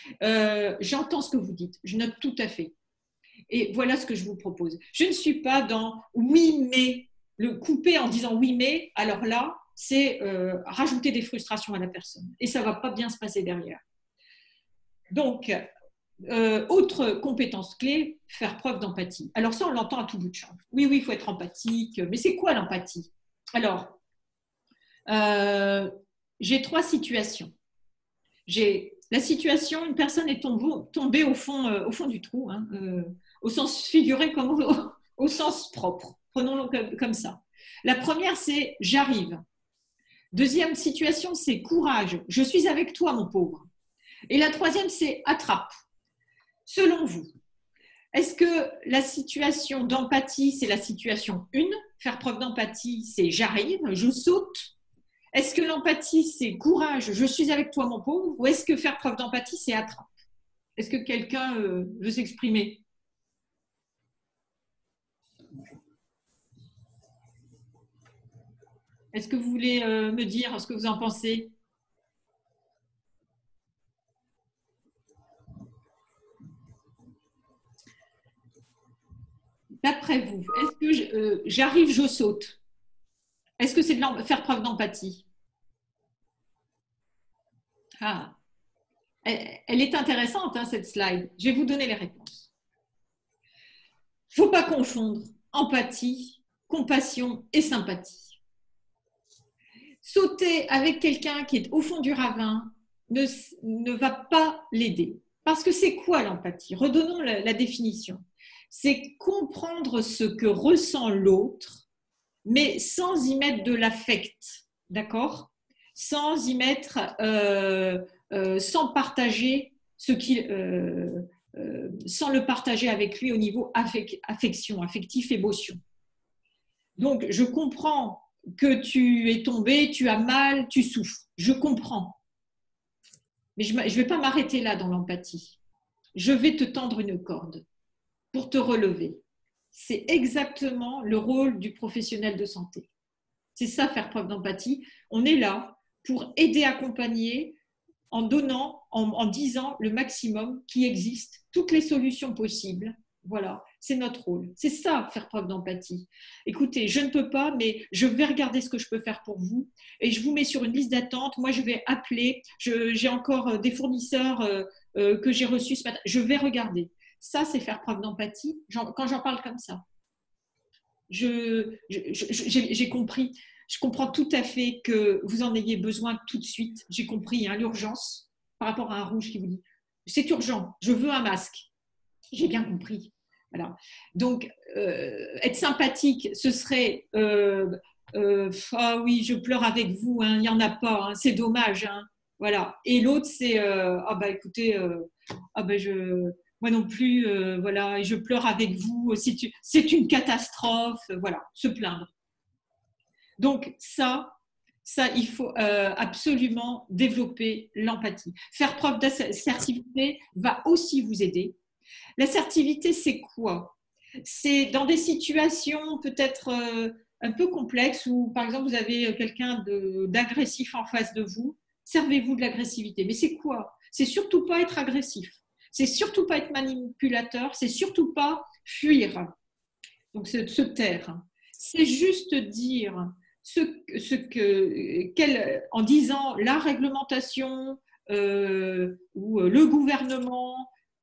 Euh, j'entends ce que vous dites. Je note tout à fait. Et voilà ce que je vous propose. Je ne suis pas dans « oui, mais le couper en disant oui mais, alors là, c'est euh, rajouter des frustrations à la personne. Et ça ne va pas bien se passer derrière. Donc, euh, autre compétence clé, faire preuve d'empathie. Alors ça, on l'entend à tout bout de champ. Oui, oui, il faut être empathique. Mais c'est quoi l'empathie? Alors, euh, j'ai trois situations. J'ai la situation, une personne est tombée, tombée au, fond, euh, au fond du trou, hein, euh, au sens figuré comme au, au sens propre. Prenons-le comme, comme ça. La première, c'est « j'arrive ». Deuxième situation, c'est « courage ». Je suis avec toi, mon pauvre. Et la troisième, c'est « attrape ». Selon vous, est-ce que la situation d'empathie, c'est la situation un? Faire preuve d'empathie, c'est « j'arrive », je saute. Est-ce que l'empathie, c'est « courage », je suis avec toi, mon pauvre? Ou est-ce que faire preuve d'empathie, c'est « attrape ». Est-ce que quelqu'un euh, veut s'exprimer? Est-ce que vous voulez euh, me dire ce que vous en pensez? D'après vous, est-ce que euh, j'arrive, je saute? Est-ce que c'est de faire preuve d'empathie? Ah, elle, elle est intéressante, hein, cette slide. Je vais vous donner les réponses. Il ne faut pas confondre empathie, compassion et sympathie. Sauter avec quelqu'un qui est au fond du ravin ne, ne va pas l'aider. Parce que c'est quoi l'empathie? Redonnons la, la définition. C'est comprendre ce que ressent l'autre, mais sans y mettre de l'affect, d'accord? Sans y mettre, euh, euh, sans partager ce qu'il, euh, euh, sans le partager avec lui au niveau affec, affection, affectif, émotion. Donc, je comprends que tu es tombé, tu as mal, tu souffres. Je comprends. Mais je ne vais pas m'arrêter là dans l'empathie. Je vais te tendre une corde pour te relever. C'est exactement le rôle du professionnel de santé. C'est ça, faire preuve d'empathie. On est là pour aider, accompagner, en donnant, en, en disant le maximum qui existe, toutes les solutions possibles. Voilà, c'est notre rôle. C'est ça, faire preuve d'empathie. Écoutez, je ne peux pas, mais je vais regarder ce que je peux faire pour vous et je vous mets sur une liste d'attente. Moi, je vais appeler. Je, j'ai encore des fournisseurs euh, euh, que j'ai reçus ce matin. Je vais regarder. Ça, c'est faire preuve d'empathie quand j'en parle comme ça. Je, je, je, j'ai, j'ai compris. Je comprends tout à fait que vous en ayez besoin tout de suite. J'ai compris, hein, l'urgence par rapport à un rouge qui vous dit « c'est urgent, je veux un masque ». J'ai bien compris. Voilà. Donc, euh, être sympathique, ce serait euh, euh, « ah oui, je pleure avec vous, hein, il n'y en a pas, hein, c'est dommage. Hein. » Voilà. Et l'autre, c'est euh, « ah bah écoutez, euh, ah bah je… » moi non plus, euh, voilà, et je pleure avec vous, c'est une catastrophe, voilà, se plaindre. Donc ça, ça il faut euh, absolument développer l'empathie. Faire preuve d'assertivité va aussi vous aider. L'assertivité, c'est quoi? C'est dans des situations peut-être euh, un peu complexes où, par exemple, vous avez quelqu'un d'agressif en face de vous, servez-vous de l'agressivité. Mais c'est quoi? C'est surtout pas être agressif. C'est surtout pas être manipulateur, c'est surtout pas fuir, donc c'est se taire. C'est juste dire ce, ce que, quel, en disant la réglementation euh, ou le gouvernement,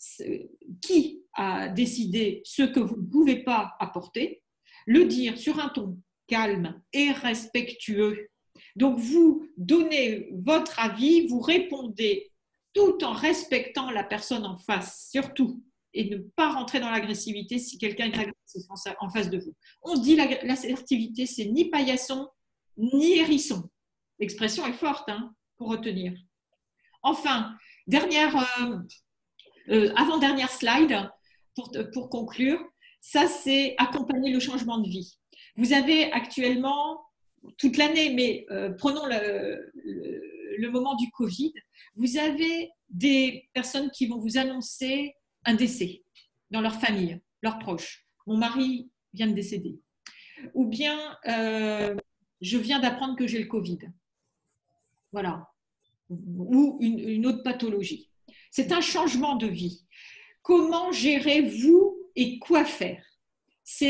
qui a décidé ce que vous ne pouvez pas apporter, le dire sur un ton calme et respectueux. Donc vous donnez votre avis, vous répondez tout en respectant la personne en face, surtout, et ne pas rentrer dans l'agressivité si quelqu'un est agressif en face de vous. On dit l'assertivité, c'est ni paillasson, ni hérisson. L'expression est forte, hein, pour retenir. Enfin, dernière, euh, euh, avant-dernière slide, pour, pour conclure, ça c'est accompagner le changement de vie. Vous avez actuellement, toute l'année, mais euh, prenons le, le, le moment du Covid, vous avez des personnes qui vont vous annoncer un décès dans leur famille, leurs proches. Mon mari vient de décéder. Ou bien, euh, je viens d'apprendre que j'ai le Covid. Voilà. Ou une, une autre pathologie. C'est un changement de vie. Comment gérer vous et quoi faire? C'est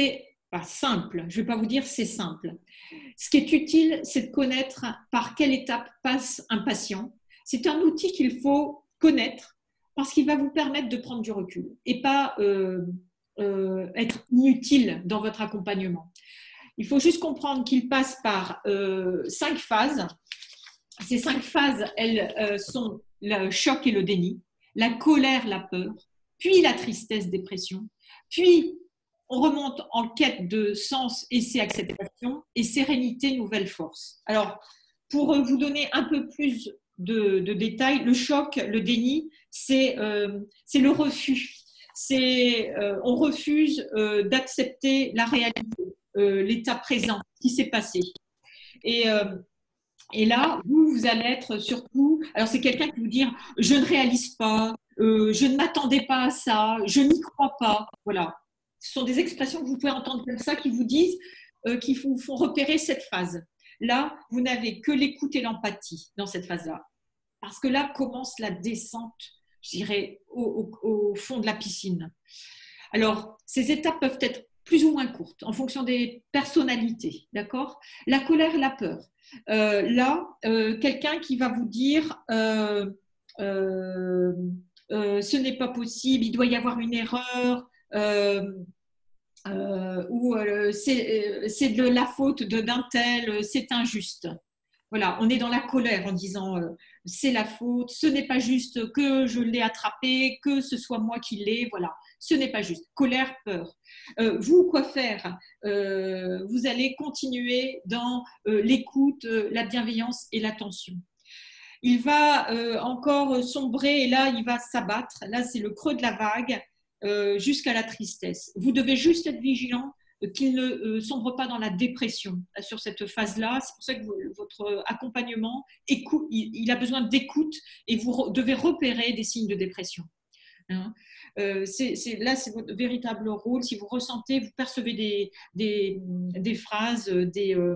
pas simple, je ne vais pas vous dire c'est simple. Ce qui est utile, c'est de connaître par quelle étape passe un patient. C'est un outil qu'il faut connaître parce qu'il va vous permettre de prendre du recul et pas euh, euh, être inutile dans votre accompagnement. Il faut juste comprendre qu'il passe par euh, cinq phases. Ces cinq phases, elles euh, sont le choc et le déni, la colère, la peur, puis la tristesse, dépression, puis on remonte en quête de sens, essai, acceptation et sérénité, nouvelle force. Alors, pour vous donner un peu plus de, de détails, le choc, le déni, c'est euh, c'est le refus. C'est, euh, on refuse euh, d'accepter la réalité, euh, l'état présent, ce qui s'est passé. Et, euh, et là, vous, vous allez être surtout… Alors, c'est quelqu'un qui vous dit « je ne réalise pas, euh, je ne m'attendais pas à ça, je n'y crois pas ». Voilà. Ce sont des expressions que vous pouvez entendre comme ça qui vous disent, euh, qui vous font repérer cette phase. Là, vous n'avez que l'écoute et l'empathie dans cette phase-là. Parce que là commence la descente, je dirais, au, au, au fond de la piscine. Alors, ces étapes peuvent être plus ou moins courtes en fonction des personnalités, d'accord ? La colère, la peur. Euh, là, euh, quelqu'un qui va vous dire euh, euh, euh, ce n'est pas possible, il doit y avoir une erreur, euh, euh, ou euh, c'est, c'est de la faute de d'un tel, c'est injuste. Voilà, on est dans la colère en disant euh, c'est la faute, ce n'est pas juste que je l'ai attrapé, que ce soit moi qui l'ai, voilà, ce n'est pas juste. Colère, peur. Euh, vous, quoi faire ? euh, Vous allez continuer dans euh, l'écoute, euh, la bienveillance et l'attention. Il va euh, encore sombrer et là, il va s'abattre. Là, c'est le creux de la vague euh, jusqu'à la tristesse. Vous devez juste être vigilant qu'il ne euh, sombre pas dans la dépression sur cette phase-là. C'est pour ça que vous, votre accompagnement, écoute, il, il a besoin d'écoute et vous re, devez repérer des signes de dépression. Hein. Euh, c'est, c'est, là, c'est votre véritable rôle. Si vous ressentez, vous percevez des, des, des phrases, des euh,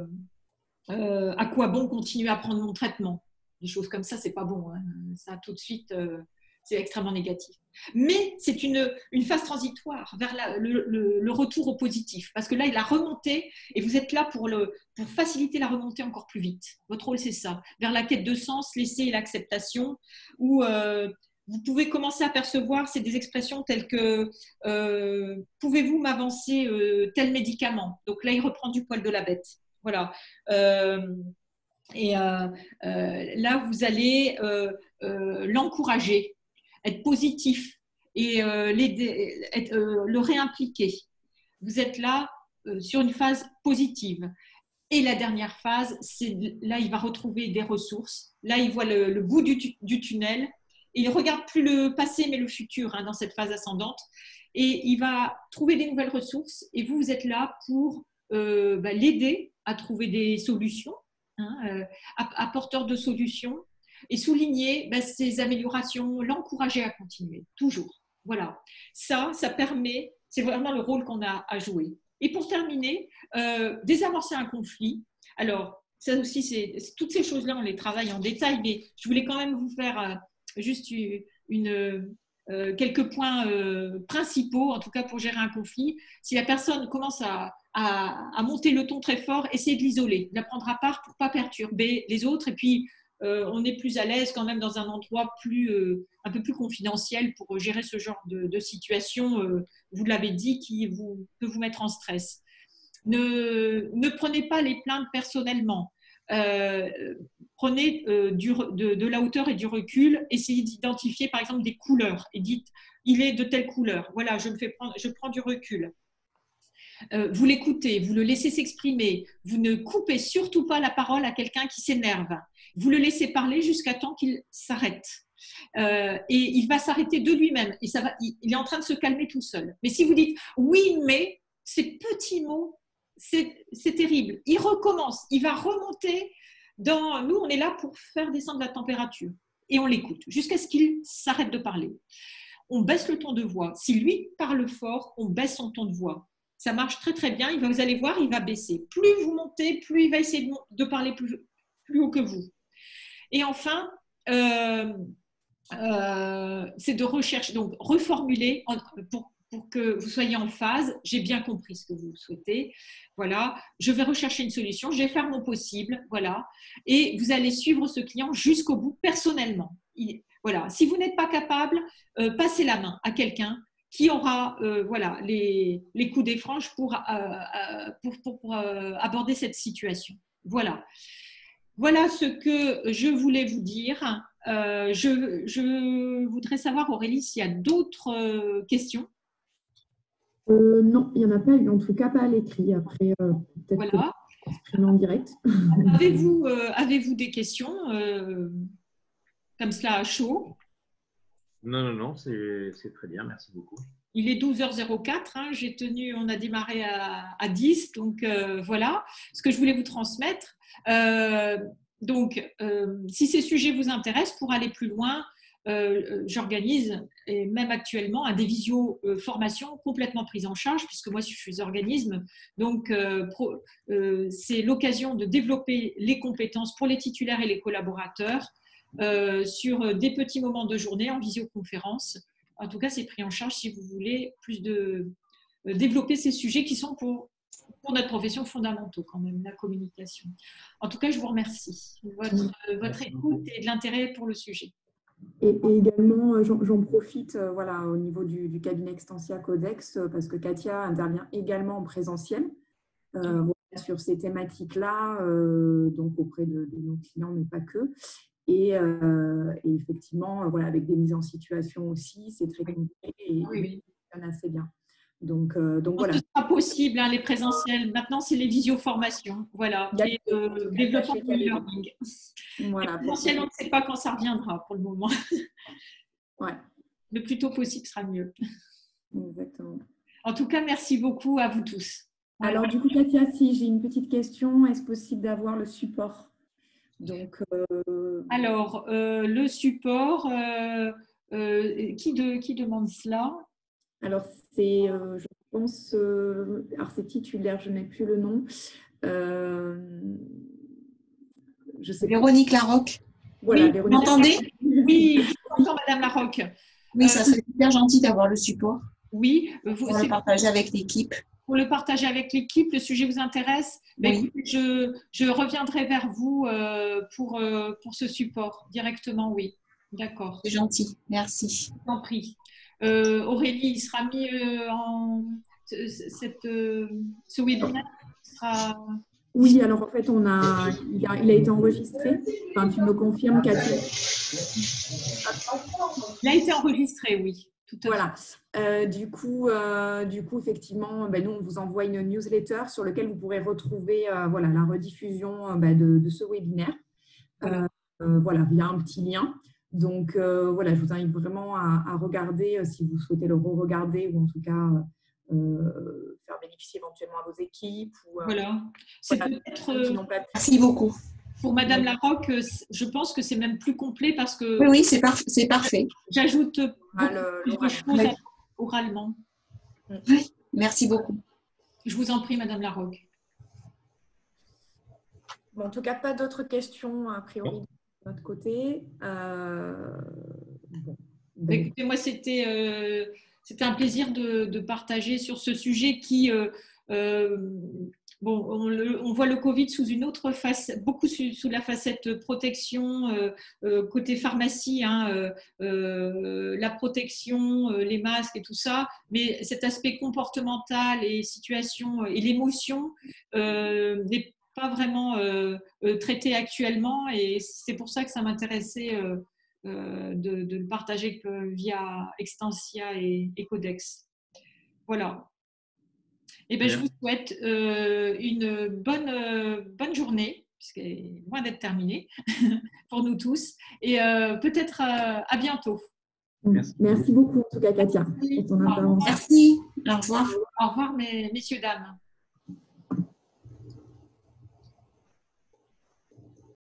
euh, à quoi bon continuer à prendre mon traitement ? Des choses comme ça, c'est pas bon. Hein. Ça, tout de suite, euh, c'est extrêmement négatif. Mais c'est une, une phase transitoire vers la, le, le, le retour au positif. Parce que là, il a remonté et vous êtes là pour, le, pour faciliter la remontée encore plus vite. Votre rôle, c'est ça. Vers la quête de sens, l'essai et l'acceptation, où euh, vous pouvez commencer à percevoir, c'est des expressions telles que euh, pouvez-vous m'avancer euh, tel médicament ? Donc là, il reprend du poil de la bête. Voilà. Euh, et euh, euh, là, vous allez euh, euh, l'encourager, être positif et euh, l'aider, être, euh, le réimpliquer. Vous êtes là euh, sur une phase positive. Et la dernière phase, c'est là, il va retrouver des ressources. Là, il voit le, le bout du, du tunnel. Et il ne regarde plus le passé, mais le futur hein, dans cette phase ascendante. Et il va trouver des nouvelles ressources. Et vous, vous êtes là pour euh, bah, l'aider à trouver des solutions, hein, euh, apporteur de solutions, et souligner bah, ses améliorations, l'encourager à continuer, toujours. Voilà. Ça, ça permet, c'est vraiment le rôle qu'on a à jouer. Et pour terminer, euh, désamorcer un conflit. Alors, ça aussi, c'est, toutes ces choses-là, on les travaille en détail, mais je voulais quand même vous faire euh, juste une, une, euh, quelques points euh, principaux, en tout cas pour gérer un conflit. Si la personne commence à, à, à monter le ton très fort, essayez de l'isoler, de la prendre à part pour ne pas perturber les autres. Et puis, euh, on est plus à l'aise quand même dans un endroit plus, euh, un peu plus confidentiel pour gérer ce genre de, de situation, euh, vous l'avez dit, qui vous, peut vous mettre en stress. Ne, ne prenez pas les plaintes personnellement. Euh, prenez euh, du, de, de la hauteur et du recul. Essayez d'identifier par exemple des couleurs et dites il est de telle couleur. Voilà, je me fais prendre, je prends du recul. Euh, vous l'écoutez, vous le laissez s'exprimer. Vous ne coupez surtout pas la parole à quelqu'un qui s'énerve. Vous le laissez parler jusqu'à temps qu'il s'arrête. Euh, et il va s'arrêter de lui-même. Et ça va, il, il est en train de se calmer tout seul. Mais si vous dites oui, mais ces petits mots, c'est, c'est terrible. Il recommence, il va remonter dans… Nous, on est là pour faire descendre la température. Et on l'écoute jusqu'à ce qu'il s'arrête de parler. On baisse le ton de voix. Si lui parle fort, on baisse son ton de voix. Ça marche très très bien. Il va, vous allez voir, il va baisser. Plus vous montez, plus il va essayer de, de parler plus, plus haut que vous. Et enfin, euh, euh, c'est de rechercher, donc reformuler pour, pour que vous soyez en phase. J'ai bien compris ce que vous souhaitez. Voilà, je vais rechercher une solution, je vais faire mon possible. Voilà, et vous allez suivre ce client jusqu'au bout personnellement. Il, voilà, si vous n'êtes pas capable, euh, passez la main à quelqu'un qui aura euh, voilà, les, les coups des franges pour, euh, pour, pour, pour euh, aborder cette situation. Voilà. Voilà ce que je voulais vous dire. Euh, je, je voudrais savoir, Aurélie, s'il y a d'autres euh, questions. Euh, non, il n'y en a pas eu, en tout cas pas à l'écrit. Après, euh, peut-être voilà. que en direct. Avez-vous euh, avez-vous des questions euh, comme cela à chaud? Non, non, non, c'est très bien, merci beaucoup. Il est douze heures zéro quatre, hein, j'ai tenu, on a démarré à, à dix, donc euh, voilà ce que je voulais vous transmettre. Euh, donc, euh, si ces sujets vous intéressent, pour aller plus loin, euh, j'organise, et même actuellement, un des visio-formations complètement prises en charge, puisque moi, je suis organisme. Donc, euh, euh, c'est l'occasion de développer les compétences pour les titulaires et les collaborateurs euh, sur des petits moments de journée en visioconférence. En tout cas, c'est pris en charge si vous voulez plus de euh, développer ces sujets qui sont pour, pour notre profession fondamentaux quand même, la communication. En tout cas, je vous remercie de votre, euh, votre écoute et de l'intérêt pour le sujet. Et, et également, j'en profite euh, voilà, au niveau du, du cabinet Extensia Codex, euh, parce que Katia intervient également en présentiel euh, voilà, sur ces thématiques-là, euh, donc auprès de, de nos clients, mais pas que. Et, euh, et effectivement, voilà, avec des mises en situation aussi, c'est très compliqué et oui, ça fonctionne assez bien. Donc, euh, donc voilà. Ce sera possible, hein, les présentiels. Maintenant, c'est les visioformations. Voilà. Et euh, développement du e-learning. Voilà. Les présentiels, on ne sait pas quand ça reviendra pour le moment. Ouais. Le plus tôt possible sera mieux. Exactement. En tout cas, merci beaucoup à vous tous. Voilà. Alors, du coup, Katia, si j'ai une petite question, est-ce possible d'avoir le support? Donc, euh... Alors, euh, le support, euh, euh, qui, de, qui demande cela? Alors, c'est, euh, je pense, euh, alors c'est titulaire, je n'ai plus le nom. Euh, je sais Véronique Larocque. Voilà, oui, Véronique. Vous m'entendez? Oui, je m'entends, Madame Larocque. Oui, ça serait super gentil d'avoir le support. Oui, vous, pour le partager avec l'équipe. Pour le partager avec l'équipe, le sujet vous intéresse? Oui. Écoutez, je, je reviendrai vers vous euh, pour, euh, pour ce support directement, oui. D'accord. C'est gentil, merci. Je vous en prie. Euh, Aurélie, il sera mis euh, en cette, euh, ce webinaire sera... Oui, alors en fait, on a, il, a, il a été enregistré. Enfin, tu me confirmes, Cathy? Il a été enregistré, oui. Tout à voilà. Euh, du, coup, euh, du coup, effectivement, ben, nous, on vous envoie une newsletter sur laquelle vous pourrez retrouver euh, voilà, la rediffusion ben, de, de ce webinaire. Voilà. Euh, voilà, via un petit lien. Donc, euh, voilà, je vous invite vraiment à, à regarder euh, si vous souhaitez le re-regarder ou en tout cas euh, faire bénéficier éventuellement à vos équipes. Ou, euh, voilà. C'est voilà, peut-être… Pas... Merci beaucoup. Pour Madame Larocque, je pense que c'est même plus complet parce que… Oui, oui, c'est parfait. C'est parfait. J'ajoute ah, le, plus de choses oui. oralement. Oui, merci beaucoup. Je vous en prie, Madame Larocque. Bon, en tout cas, pas d'autres questions a priori de notre côté. Euh, bon. Ben... Écoutez, moi, c'était euh, c'était un plaisir de, de partager sur ce sujet qui… Euh, euh, bon, on, le, on voit le Covid sous une autre facette, beaucoup sous, sous la facette protection, euh, euh, côté pharmacie, hein, euh, euh, la protection, euh, les masques et tout ça, mais cet aspect comportemental et situation et l'émotion euh, n'est pas vraiment euh, euh, traité actuellement et c'est pour ça que ça m'intéressait euh, euh, de, de le partager via Extensia et, et Codex. Voilà. Eh bien, je vous souhaite euh, une bonne, euh, bonne journée, puisqu'elle est loin d'être terminée, pour nous tous, et euh, peut-être euh, à bientôt. Merci. Merci beaucoup, en tout cas, Katia. Merci. Merci. Au revoir. Au revoir, mes, messieurs, dames.